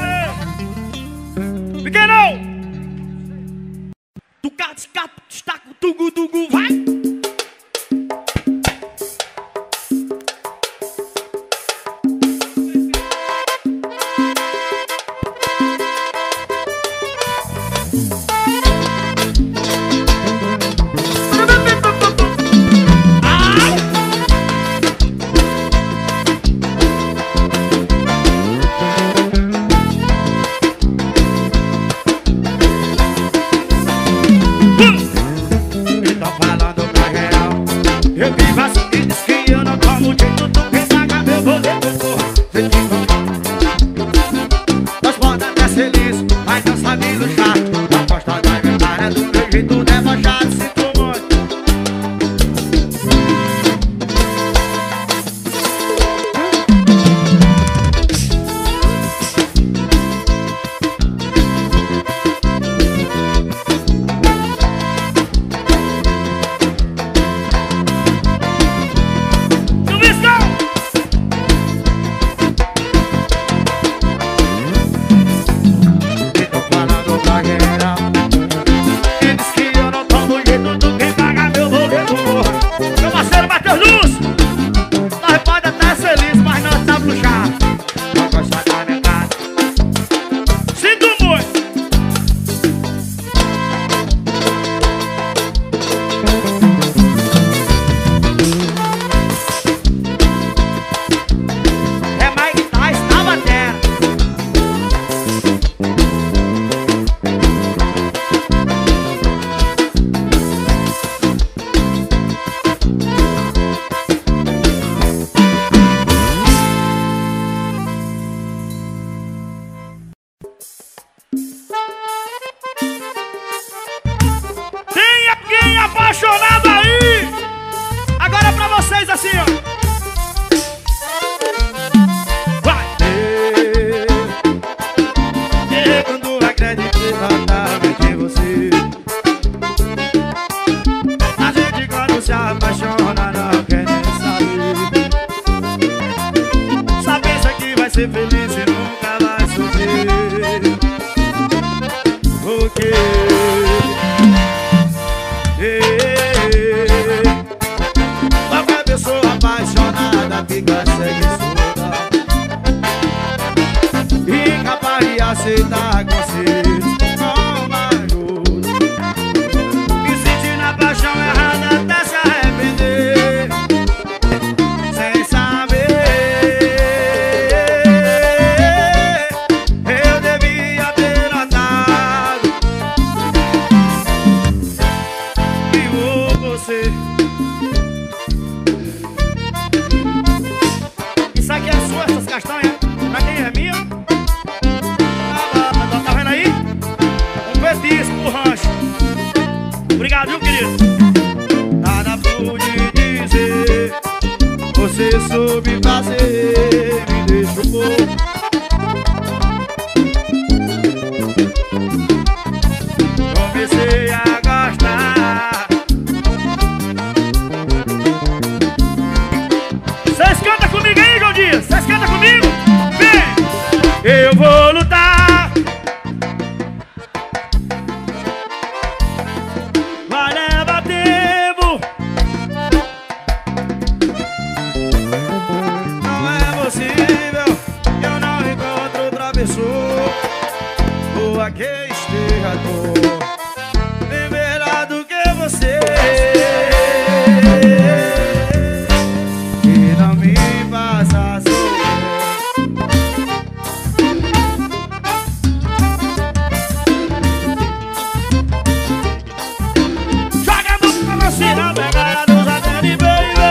aí. Pequenão. Tuca, destaca, tugu, tugu, vai. ser feliz e nunca vai sofrer. Porque qualquer pessoa apaixonada fica cega e surda, incapaz de aceitar conselhos amargos, e sentindo a paixão errada até se arrepender, sem saber. Eu devia ter notado, viu você. Isso aqui é sua, essas castanhas. Pra quem é minha? Tá vendo aí? Um petisco pro rancho. Obrigado, viu, querido? Nada pude dizer, você soube fazer, me deixou pouco. Comecei a gostar. Vocês cantam comigo aí, João Dias? Vocês cantam comigo? Vem! Eu vou lutar, vai levar tempo. Não é possível que eu não encontre outra pessoa, ou a que esteja à toa, bem melhor do que você, que não me faça sofrer. Joga a mão pra você na pegada dos atende, baby.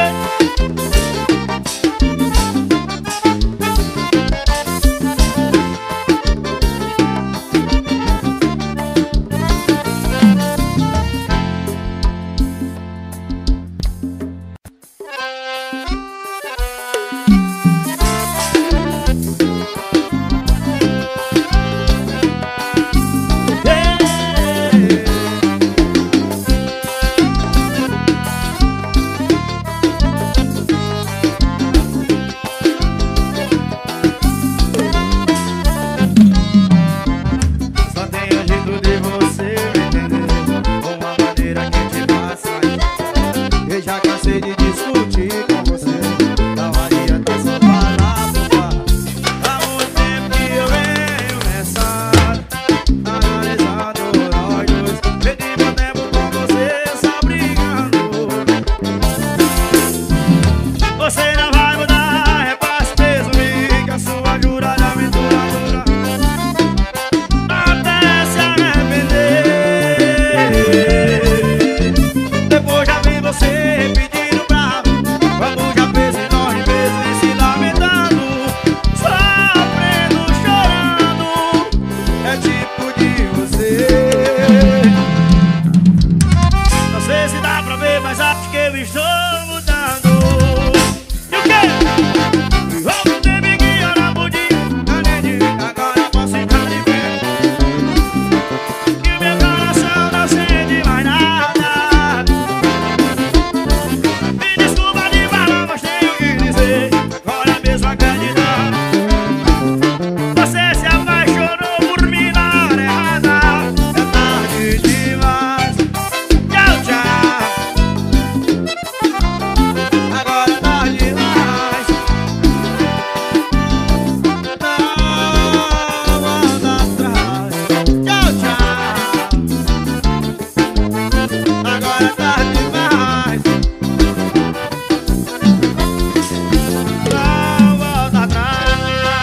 Só tem o jeito de você me entender, uma maneira que te faça entender. Eu já cansei de discutir com você, não adianta só falar por falar. Há muito tempo que eu venho pensando, analisando nós dois. Perdi meu tempo com você só brigando. Você não vai mudar, repasse mesmo que a sua jurada aventura dura até se arrepender. Depois já vi você pedindo bravo, como já fez enorme vezes e se lamentando, sofrendo, chorando. É tipo de você. Não sei se dá pra ver, mas acho que eu estou mudando. E o quê? Vamos ter me guiar na mudinha, agora eu posso entrar de pé, que o meu coração não sente mais nada. Me desculpa de falar, mas tenho que dizer, agora mesmo acreditar. Você se apaixonou por mim na hora errada. É tarde demais. Tchau, tchau. Agora é tarde demais. Não volta atrás. Tchau, tchau. Agora é tarde demais. Não volta atrás.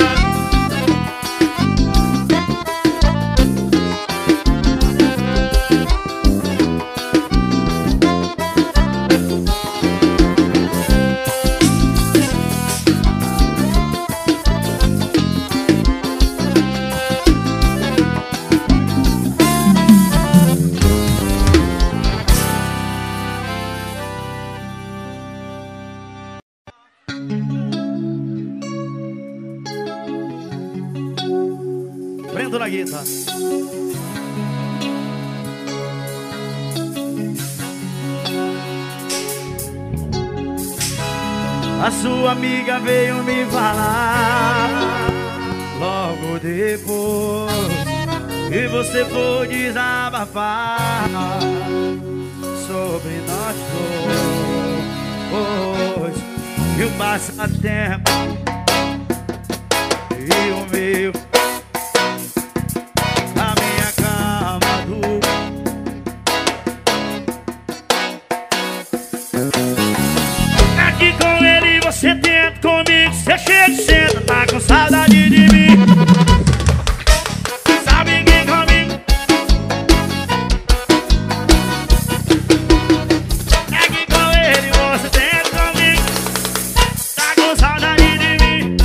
Prendo na guitarra. A sua amiga veio me falar Logo depois que você for desabafar sobre nós dois, e o passatempo e o meu, a minha cama do. Aqui com ele você tenta, comigo você chega e senta, tá com saudade de mim. Sabe que comigo aqui com ele você tenta, comigo tá com saudade de mim.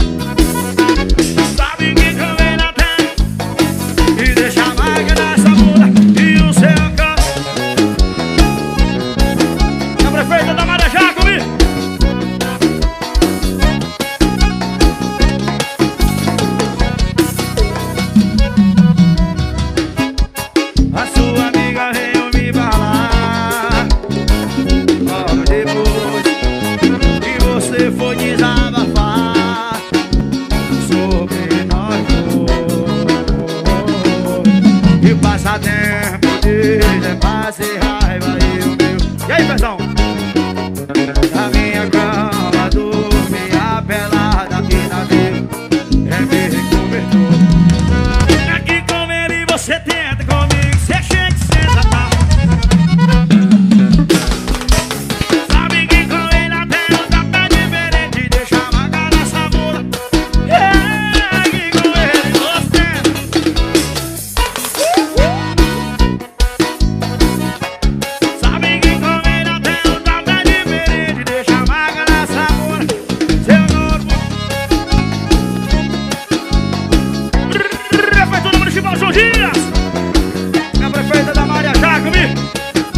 Sabe que com ele até e deixa a marca nessa bunda e o seu canto. A prefeita da Marajá comigo. A sua amiga veio me falar logo depois que você foi desabafar sobre nós dois, e o passatempo dele é fazer raiva e o meu. E aí, pessoal? Na minha cama dorme a pelada que na dele é me recobertor. Aqui com ele você tenta, comigo você chega e senta, tá? Sabe que com ele até o tapa diferente deixa a marca nessa bunda. Aqui com ele você tenta. Sabe que com ele até o tapa diferente deixa a marca nessa bunda. Seu nome Prefeitura Municipal João Dias, a prefeita da Marajá comigo.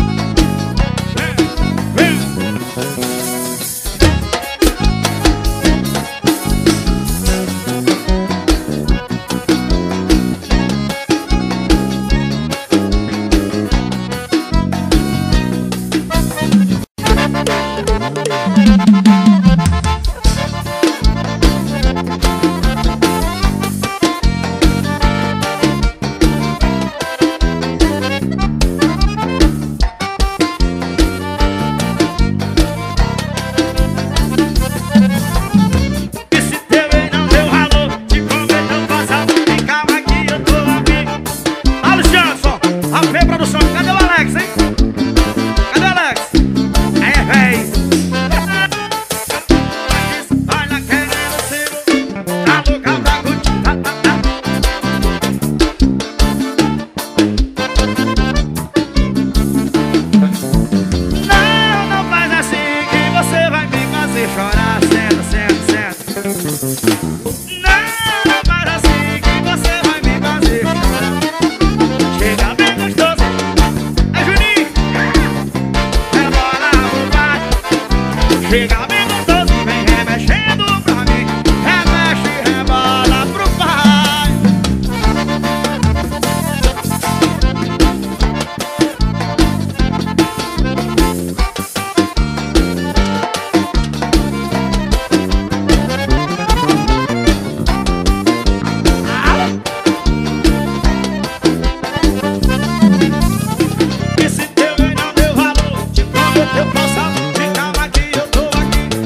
Chega bem gostoso e vem remexendo pra mim. Remexe e rebola pro pai. Esse teu bem não deu valor, te prometeu passado. Calma que eu tô aqui.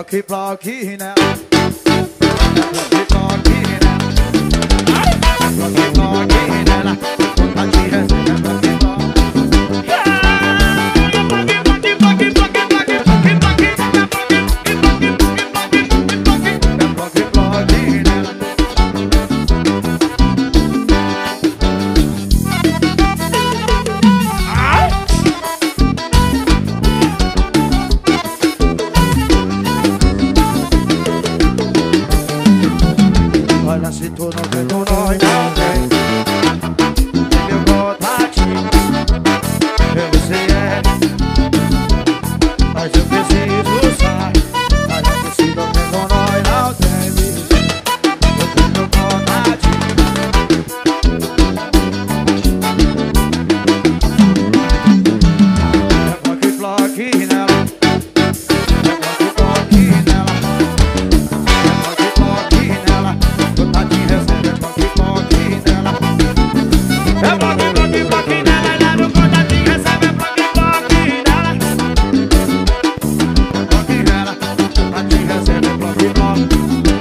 Ploque, ploque nela. Ploque, ploque nela. Ploque, ploque nela. Vontade de resenha, ploque, ploque. Olha, se tu não vem com nós, não vem. Meu contatinho, você é. Mas eu preciso sair. Olha, se não vem com nós, não tem. Eu tenho meu contatinho. É bloque, bloque nela. É bloque, bloque nela. É bloque, bloque nela. Vontade de resenha, bloque, bloque nela. É bloque, bloque, bloque nela. E lá no vontade de resenha, bloque, bloque nela. Bloque nela. Vontade de resenha, bloque, bloque.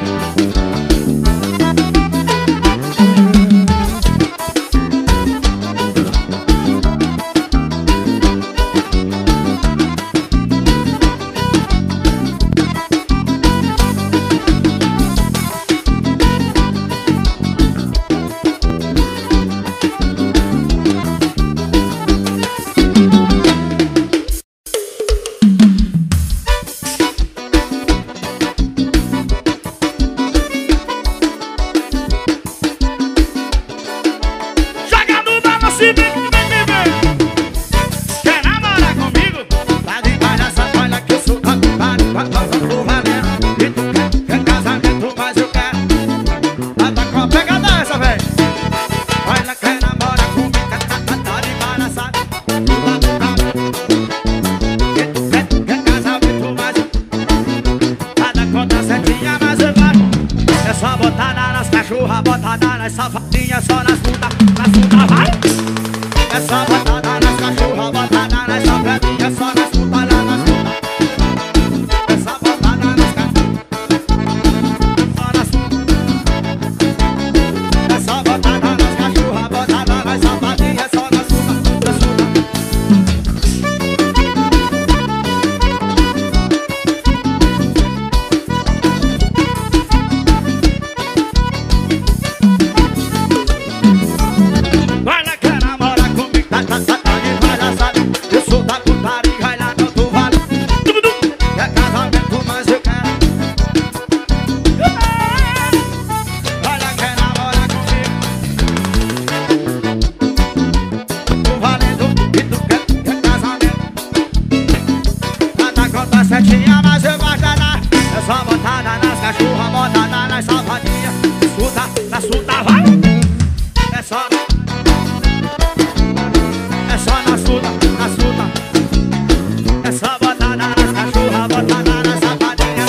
Joga no mapa, se vem, quer namorar comigo? Tá de palhaça, olha que eu sou ocupado. Tô valendo. E tu quer casamento, mas eu quero. Tá com a pegada essa, véi. Olha, quer namorar comigo? Tá de palhaça. E tu quer casamento, mas eu. Nada contra a setinha, mas eu gosto. É só botada nas cachorras, botada nas safadinhas, só nas putas, vai! É só botada nas cachorras, botada nas safadinhas, só nas putas, lá nas putas. É só botada nas cachorras, só nas putas. É só botada nas cachorras, botada nas safadinhas, só nas putas, nas putas. Olha, quer namorar comigo, tá de palhaçada. Eu sou da putaria, vai lá no tu vale. É casamento, mas eu quero. Olha, quer namorar comigo. Tô valendo e tu quer casamento. Nada contra a setinha, mas eu gosto de dar. É só botada nas cachorras, botada nas safadinhas. Na suta, vai! É só na suta, na suta. É só botada nas cachorras, botada nas safadinhas.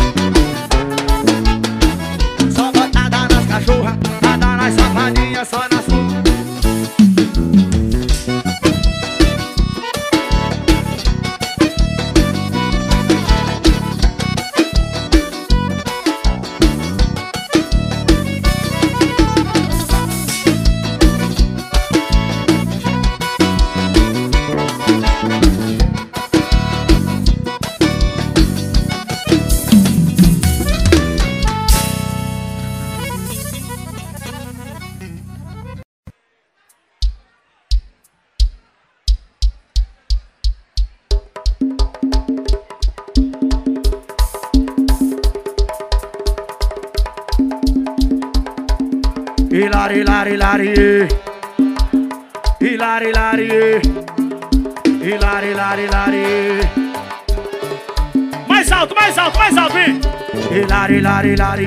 Só botada nas cachorras, botada nas safadinhas, só na suta. Hilari, hilari, hilari. Hilari, hilari. Hilari, hilari, hilari. Mais alto, vem! Hilari, hilari, hilari.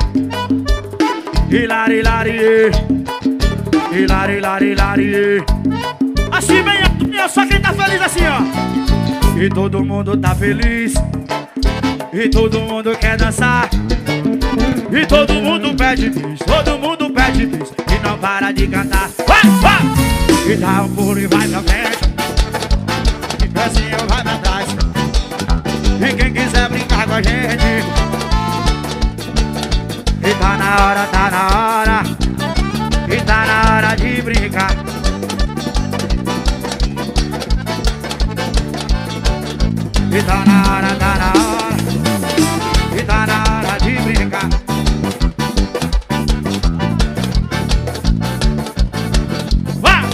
Hilari, hilari. Hilari, hilari, hilari. Assim bem alto, só quem tá feliz assim, ó. E todo mundo tá feliz. E todo mundo quer dançar. E todo mundo pede bis, todo mundo pede bis. E não para de cantar. Vai, vai! E dá um pulo e vai pra frente. E assim vai pra trás. E quem quiser brincar com a gente, E tá na hora, tá na hora. E tá na hora de brincar. E tá na hora, tá na hora. E tá na hora de brincar. Vai!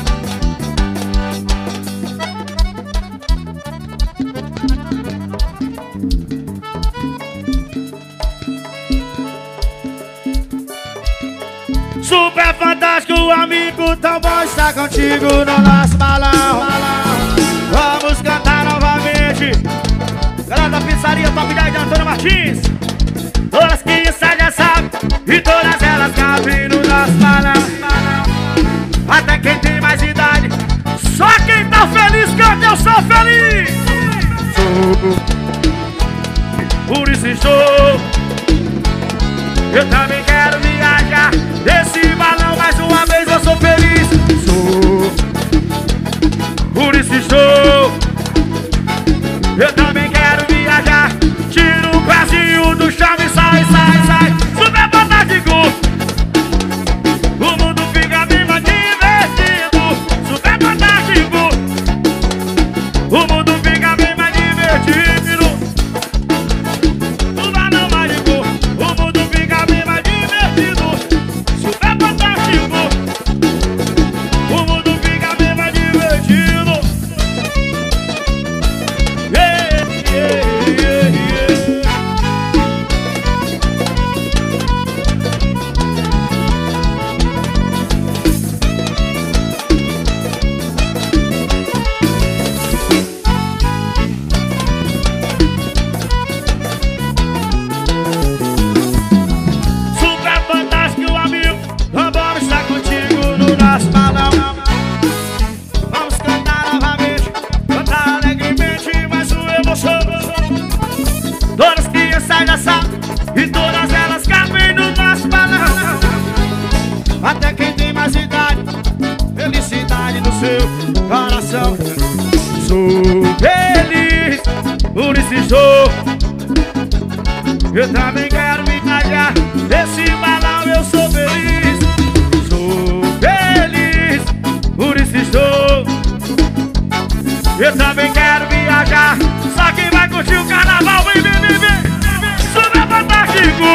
Super fantástico, amigo, tão bom estar contigo no nosso balão. Vamos cantar novamente. Galera da pizzaria Top 10 de Antônio Martins. Todas que saem já sabem, e todas elas cabem no nosso balão. Até quem tem mais idade, só quem tá feliz canta, eu sou feliz. Por isso estou. Eu também quero viajar nesse balão mais uma vez, eu sou feliz. Por isso estou. Eu também quero viajar. Tira o pezinho do chão e sai, sai, sai. Super fantástico. O mundo fica bem mais divertido. Super fantástico. O mundo fica bem mais divertido. O balão mágico. O mundo fica bem mais divertido. Super fantástico. O mundo fica bem mais divertido. Super fantástico, amigo. Vamos estar contigo no nosso balão. Vamos cantar novamente, cantar alegremente mais uma emoção. Todas as crianças já sabem, e todas elas cabem no nosso balão. Até quem tem mais idade, felicidade no seu coração. Sou feliz, por isso estou. Eu também quero viajar nesse balão, eu sou feliz. Sou feliz, por isso estou. Eu também quero viajar. Só quem vai curtir o carnaval, vem, vem, vem, vem. Super fantástico.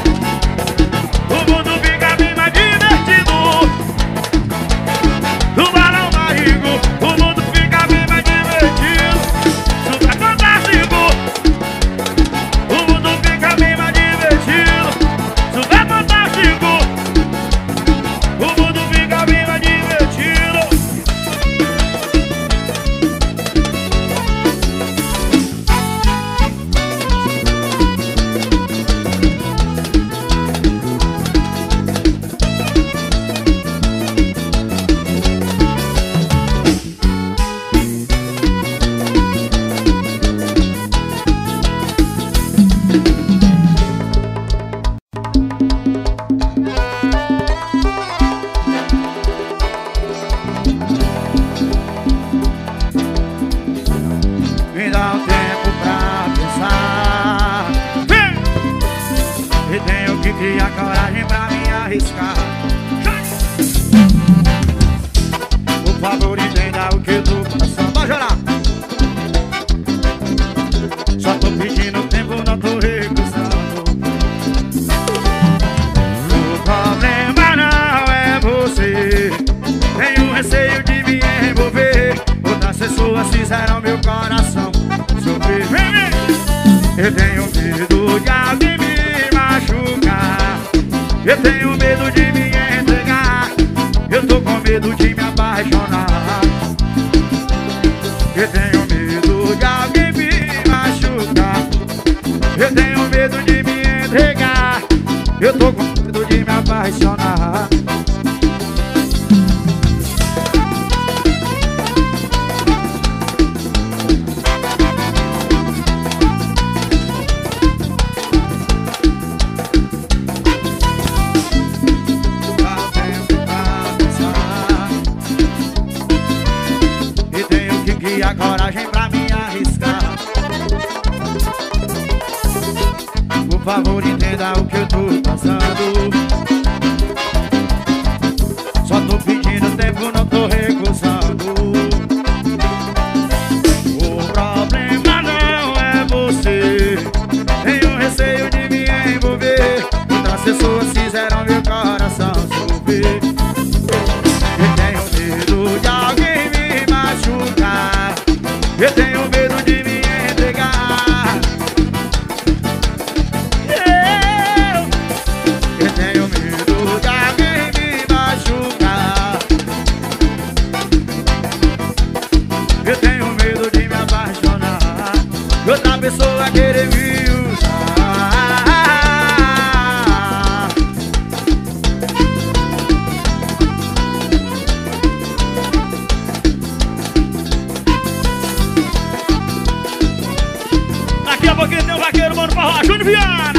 O mundo fica bem mais divertido. No balão mágico, o mundo fica bem mais divertido. Super fantástico. O mundo fica bem mais divertido. Super fantástico. O mundo fica bem mais divertido. Me dá um tempo pra pensar. E tenho que criar coragem pra me arriscar. Por favor, entenda o que eu tô passando. Vai chorar. Só tô pedindo tempo, não tô recusando. O problema não é você. Tenho receio de me envolver. Outras pessoas fizeram meu coração sofrer. Eu tenho medo de alguém me machucar. Eu tenho medo de me entregar. Eu tô com medo de me apaixonar. Eu tenho medo de alguém me machucar. Eu tenho medo de me entregar. Eu tô com medo de me apaixonar. A coragem pra me arriscar. Por favor, entenda o que eu tô passando. Só tô pedindo tempo, não tô recusando. O problema não é você. Tenho receio de me envolver. Outras pessoas fizeram meu coração sofrer. Eu tenho medo de alguém me machucar. Eu tenho medo de me entregar. Eu tenho medo de alguém me machucar. Eu tenho medo de me apaixonar e outra pessoa querer me usar. Daqui a pouquinho tem um vaqueiro, mano, pra rolar, Júnior Viana.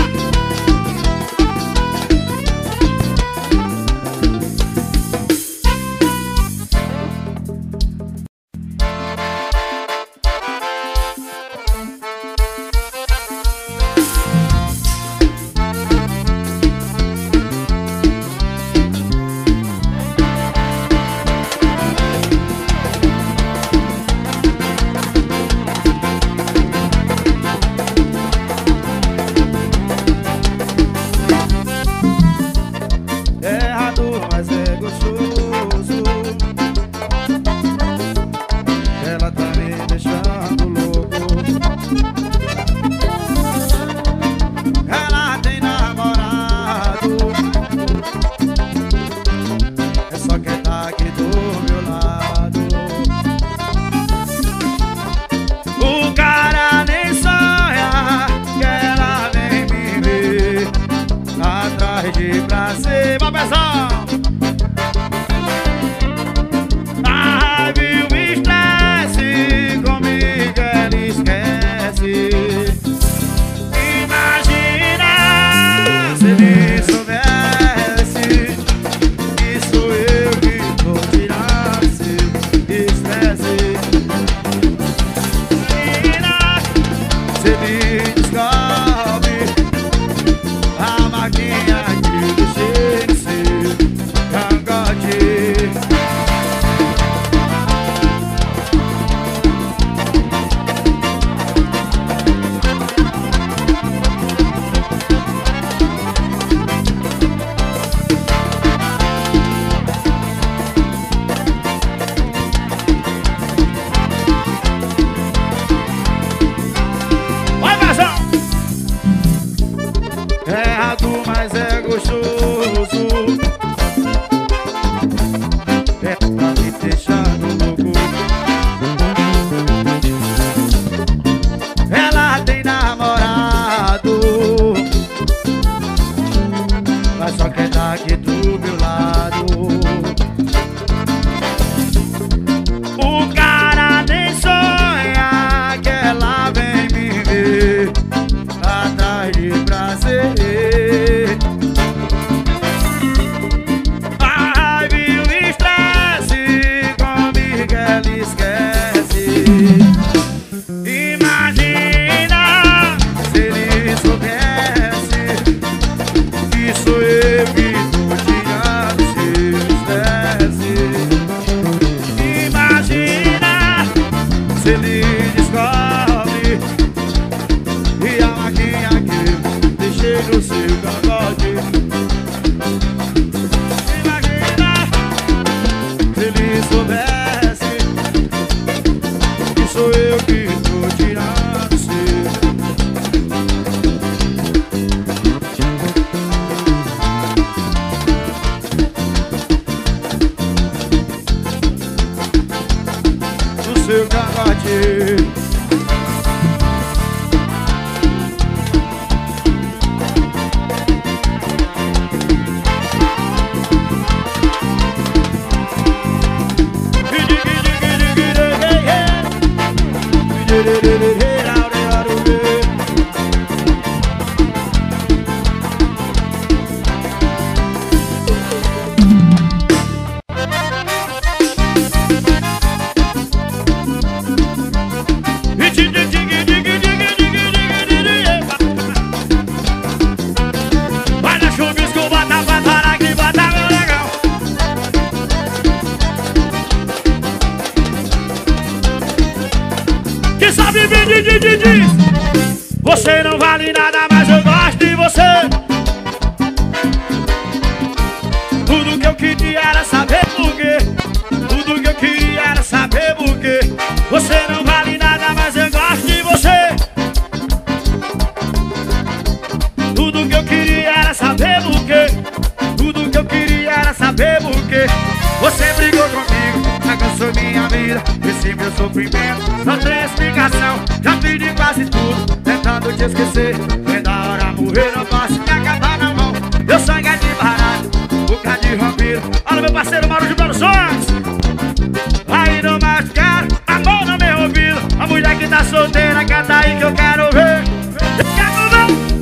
Tudo que eu queria era saber por quê. Tudo que eu queria era saber por quê. Você brigou comigo, cansou minha vida. Esse meu sofrimento não tem explicação. Já pedi quase tudo, tentando te esquecer. É da hora morrer, não posso me acabar na mão. Meu sangue é de barato, boca de vampiro. Olha meu parceiro Mauro de Produções. Aí não machucaram, amor no meu ouvido. A mulher que tá solteira, canta aí que eu quero ver. Eu quero ver.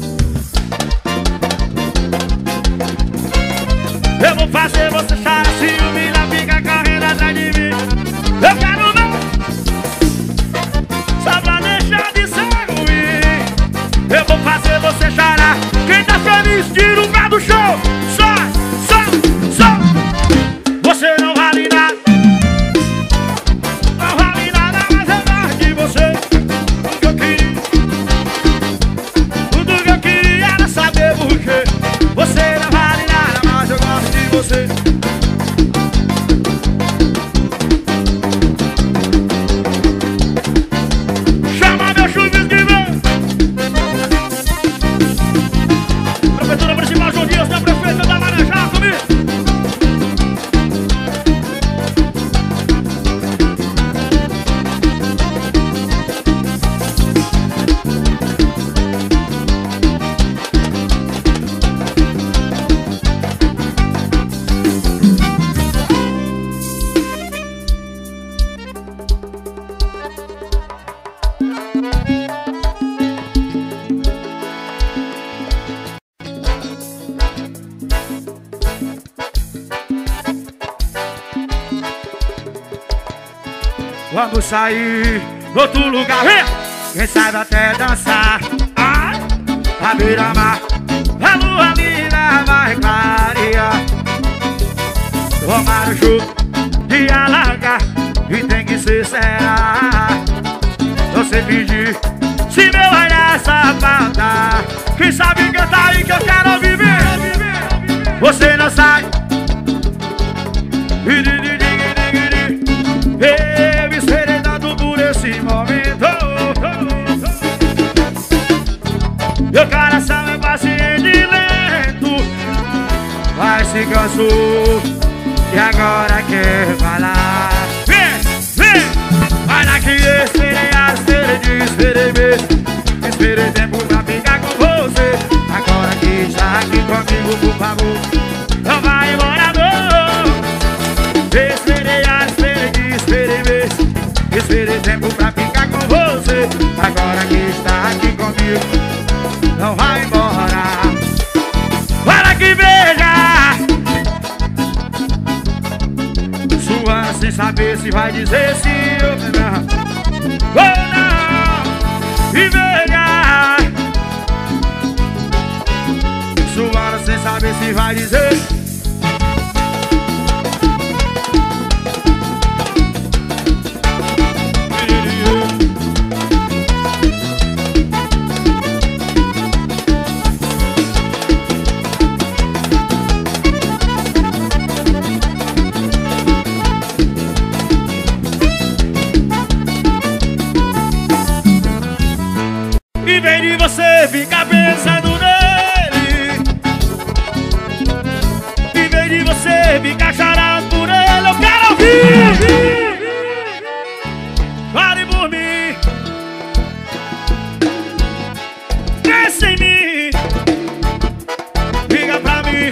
Eu vou fazer você chorar, se humilhar, fica correndo atrás de mim. Eu quero ver, só pra deixar de ser ruim. Eu vou fazer você chorar. Quem tá feliz, tira o pé do show. Só. Você não vale nada. Não vale nada, mas eu gosto de você. Tudo que eu queria era saber por quê. Você não vale nada, mas eu gosto de você. Chama meu chuvisco que vem. Prefeitura Municipal João Dias, meu prefeito da Marajá, comigo. Vamos sair outro lugar, quem sabe até dançar. Ai, a beira-mar, a lua linda vai clarear. Tomar o jogo de alagar e tem que ser será. Você pedir, se meu olhar sapatar. Quem sabe cantar aí que eu quero viver. Você não sai. Eu esperei tanto por esse momento. Meu coração é paciente e lento, mas se cansou e agora quer falar. Vem, olha que esperei mesmo. Esperei tempo pra ficar com você. Agora que está aqui comigo, por favor, não vai embora não. Esperei mesmo. Esperei tempo pra ficar com você. Agora que está aqui comigo, não vai embora. Para que veja, suando sem saber se vai dizer sim ou não. E veja, suando sem saber se vai dizer. Em vez de você ficar pensando nele, em vez de você ficar chorando por ele, eu quero ouvir. Fale por mim, pensa em mim, liga pra mim,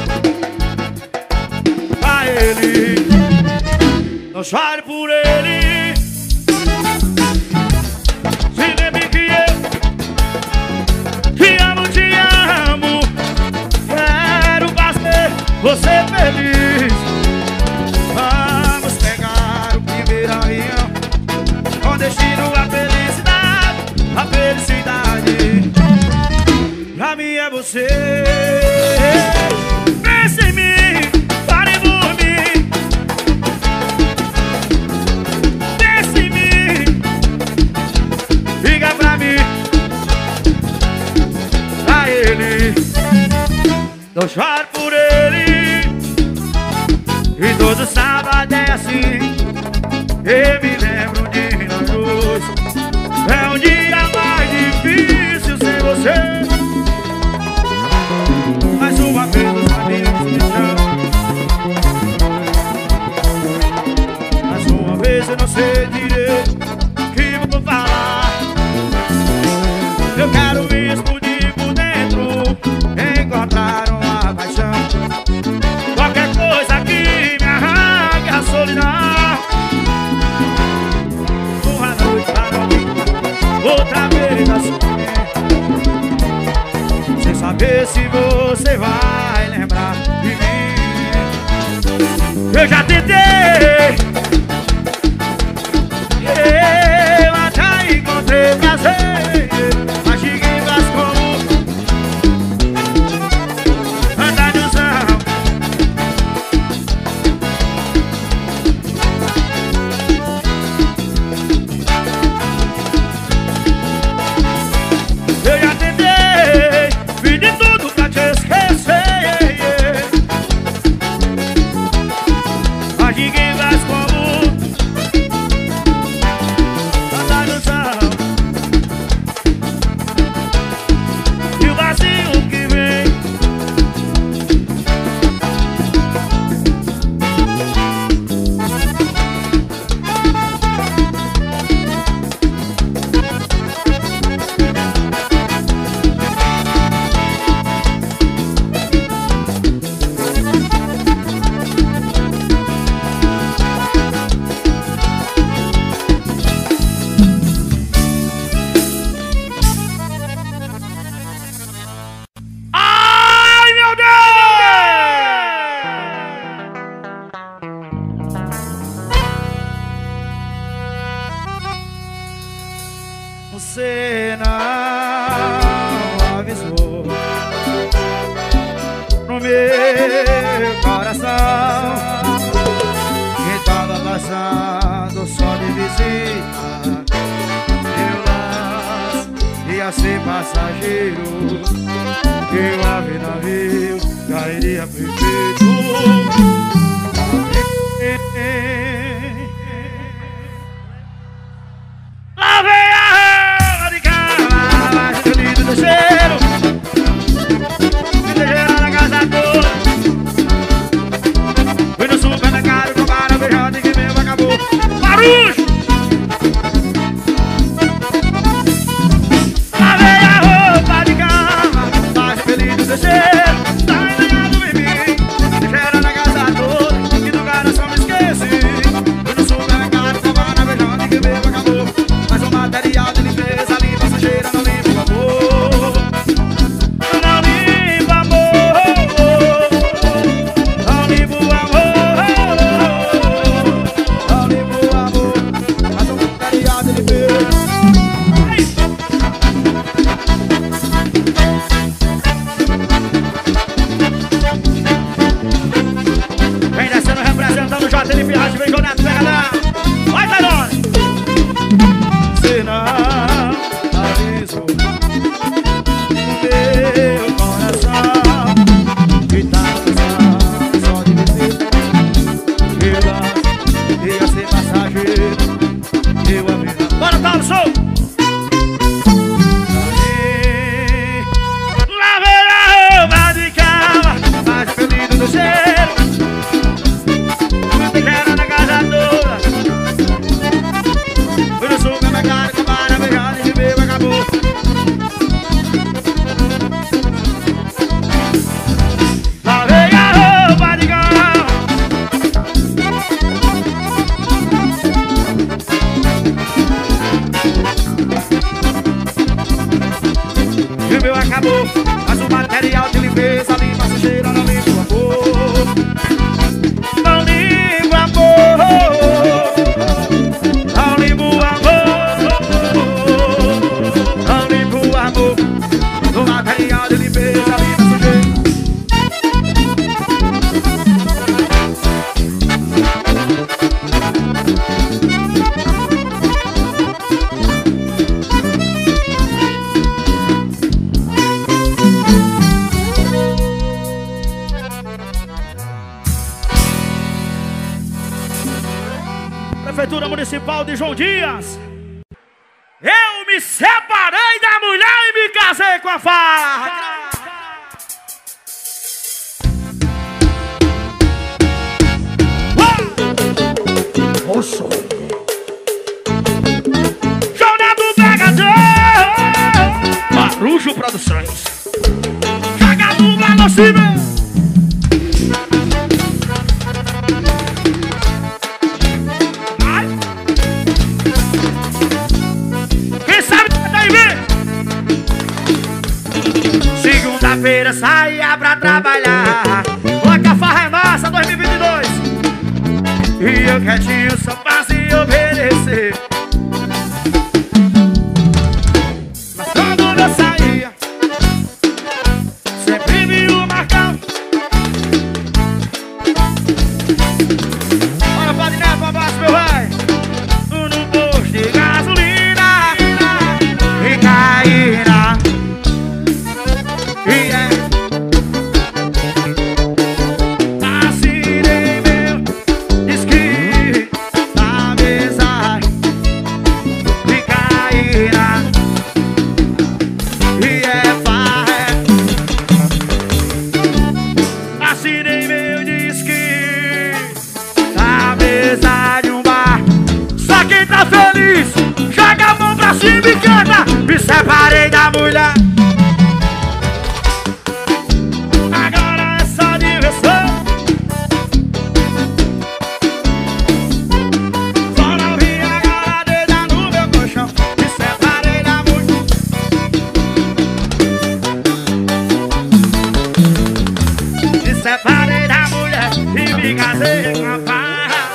pra ele, não chore por ele. Você feliz. Vamos pegar o primeiro avião com destino à felicidade. A felicidade pra mim é você. Pense em mim, pare por mim. Pense em mim, liga pra mim, pra ele, não chore por ele. E todo sábado é assim. Eu me lembro de nós dois. É um dia mais difícil sem você. saber se você vai lembrar de mim. Eu já tentei, eu até encontrei prazer, mas cheguei mais como andar de usão. Eu já tentei, fiz de tudo pra te esquecer, mas ninguém faz como andar no chão. E o vazio que vem você não avisou no meu coração que tava passando só de visita. Meu lance ia ser passageiro, que o navio cairia perfeito. Lá vem a roda de cama, mais bonito do cheiro, me deixaram na casa toda. Fui no supermercado, compraram beijando e que mesmo acabou. Barulho! Lá vem a roupa de cama, mais bonito do cheiro, tá enganado em mim, me deixaram na casa toda, que do cara só me esqueci. Fui no supermercado, compraram beijando e que mesmo acabou. Mas o material de limpeza limpa a sujeira, não limpa o amor. Não limpa o amor, não limpa o amor, não limpa o amor. Mas o material de limpeza. Vem descendo representando o JLP Rádio, vem Joneto, pega lá. Vai, Tairone! Você não avisou meu coração que tava pensando só de você. Eu ia ser passageiro, eu avisei. Bora, Paulo, show! Lá vem a roupa de cama, mais bonito do cheiro, me deixaram na casa toda. Fui no supermercado, compraram beijando e de meio acabou. Lá vem a roupa de cama, e o meu acabou. Mas o material de limpeza limpa a sujeira, não limpa o amor. Não limpa o amor, não limpa o amor, não limpa o amor. O material de limpeza limpa a sujeira. Prefeitura Municipal de João Dias. Eu me separei da mulher e me casei com a farra. Osso. Joneto Pegador, Marujo Produções. Joga no Valocima. Quem sabe tá aí, vem. Segunda-feira saía pra trabalhar. Olha que a farra é massa 2022. E eu quietinho só faço e obedecer. Mas quando eu saía, sempre vi o Marcão. Olha o Padre Neto, um abraço, meu pai. No posto de gasolina e caíra. E é assinei meu disque na mesa e caíra. E é farra. Assinei meu disque na mesa de um bar. Só quem tá feliz, joga a mão pra cima e canta. Me separei da mulher. Agora é só diversão. Só não vi agora deita no meu colchão. Me separei da mulher. Me separei da mulher e me casei com a farra.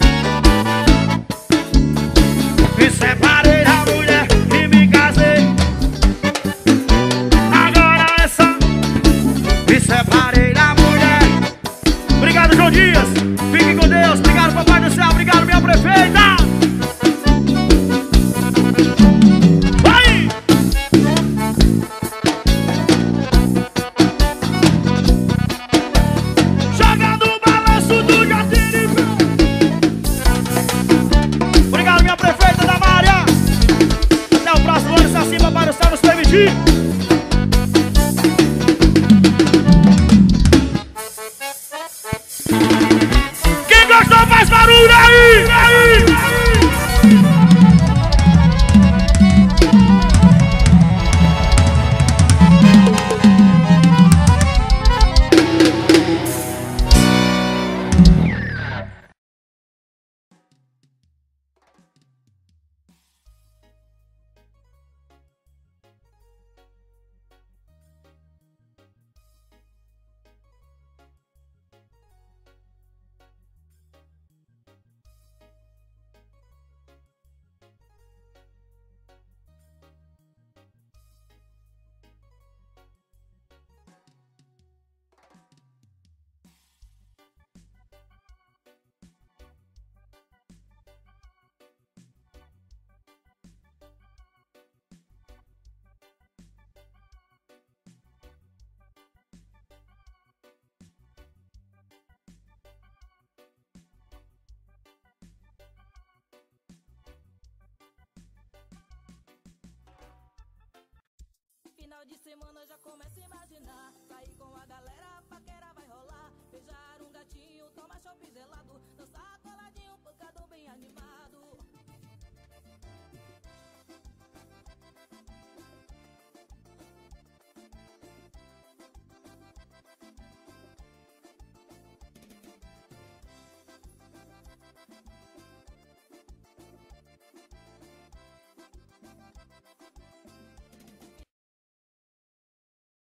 Me separei da mulher e me casei. Agora é só. Me separei da mulher. Obrigado, João Dias. Fiquem com Deus. Obrigado, Papai do Céu. Obrigado, minha prefeita. Vai! Jogando o balanço do Jatiribe. Obrigado, minha prefeita da Maria. Até o próximo ano, se assim, Papai do Céu nos permitir. Quem gostou faz barulho aí! Final de semana já começa.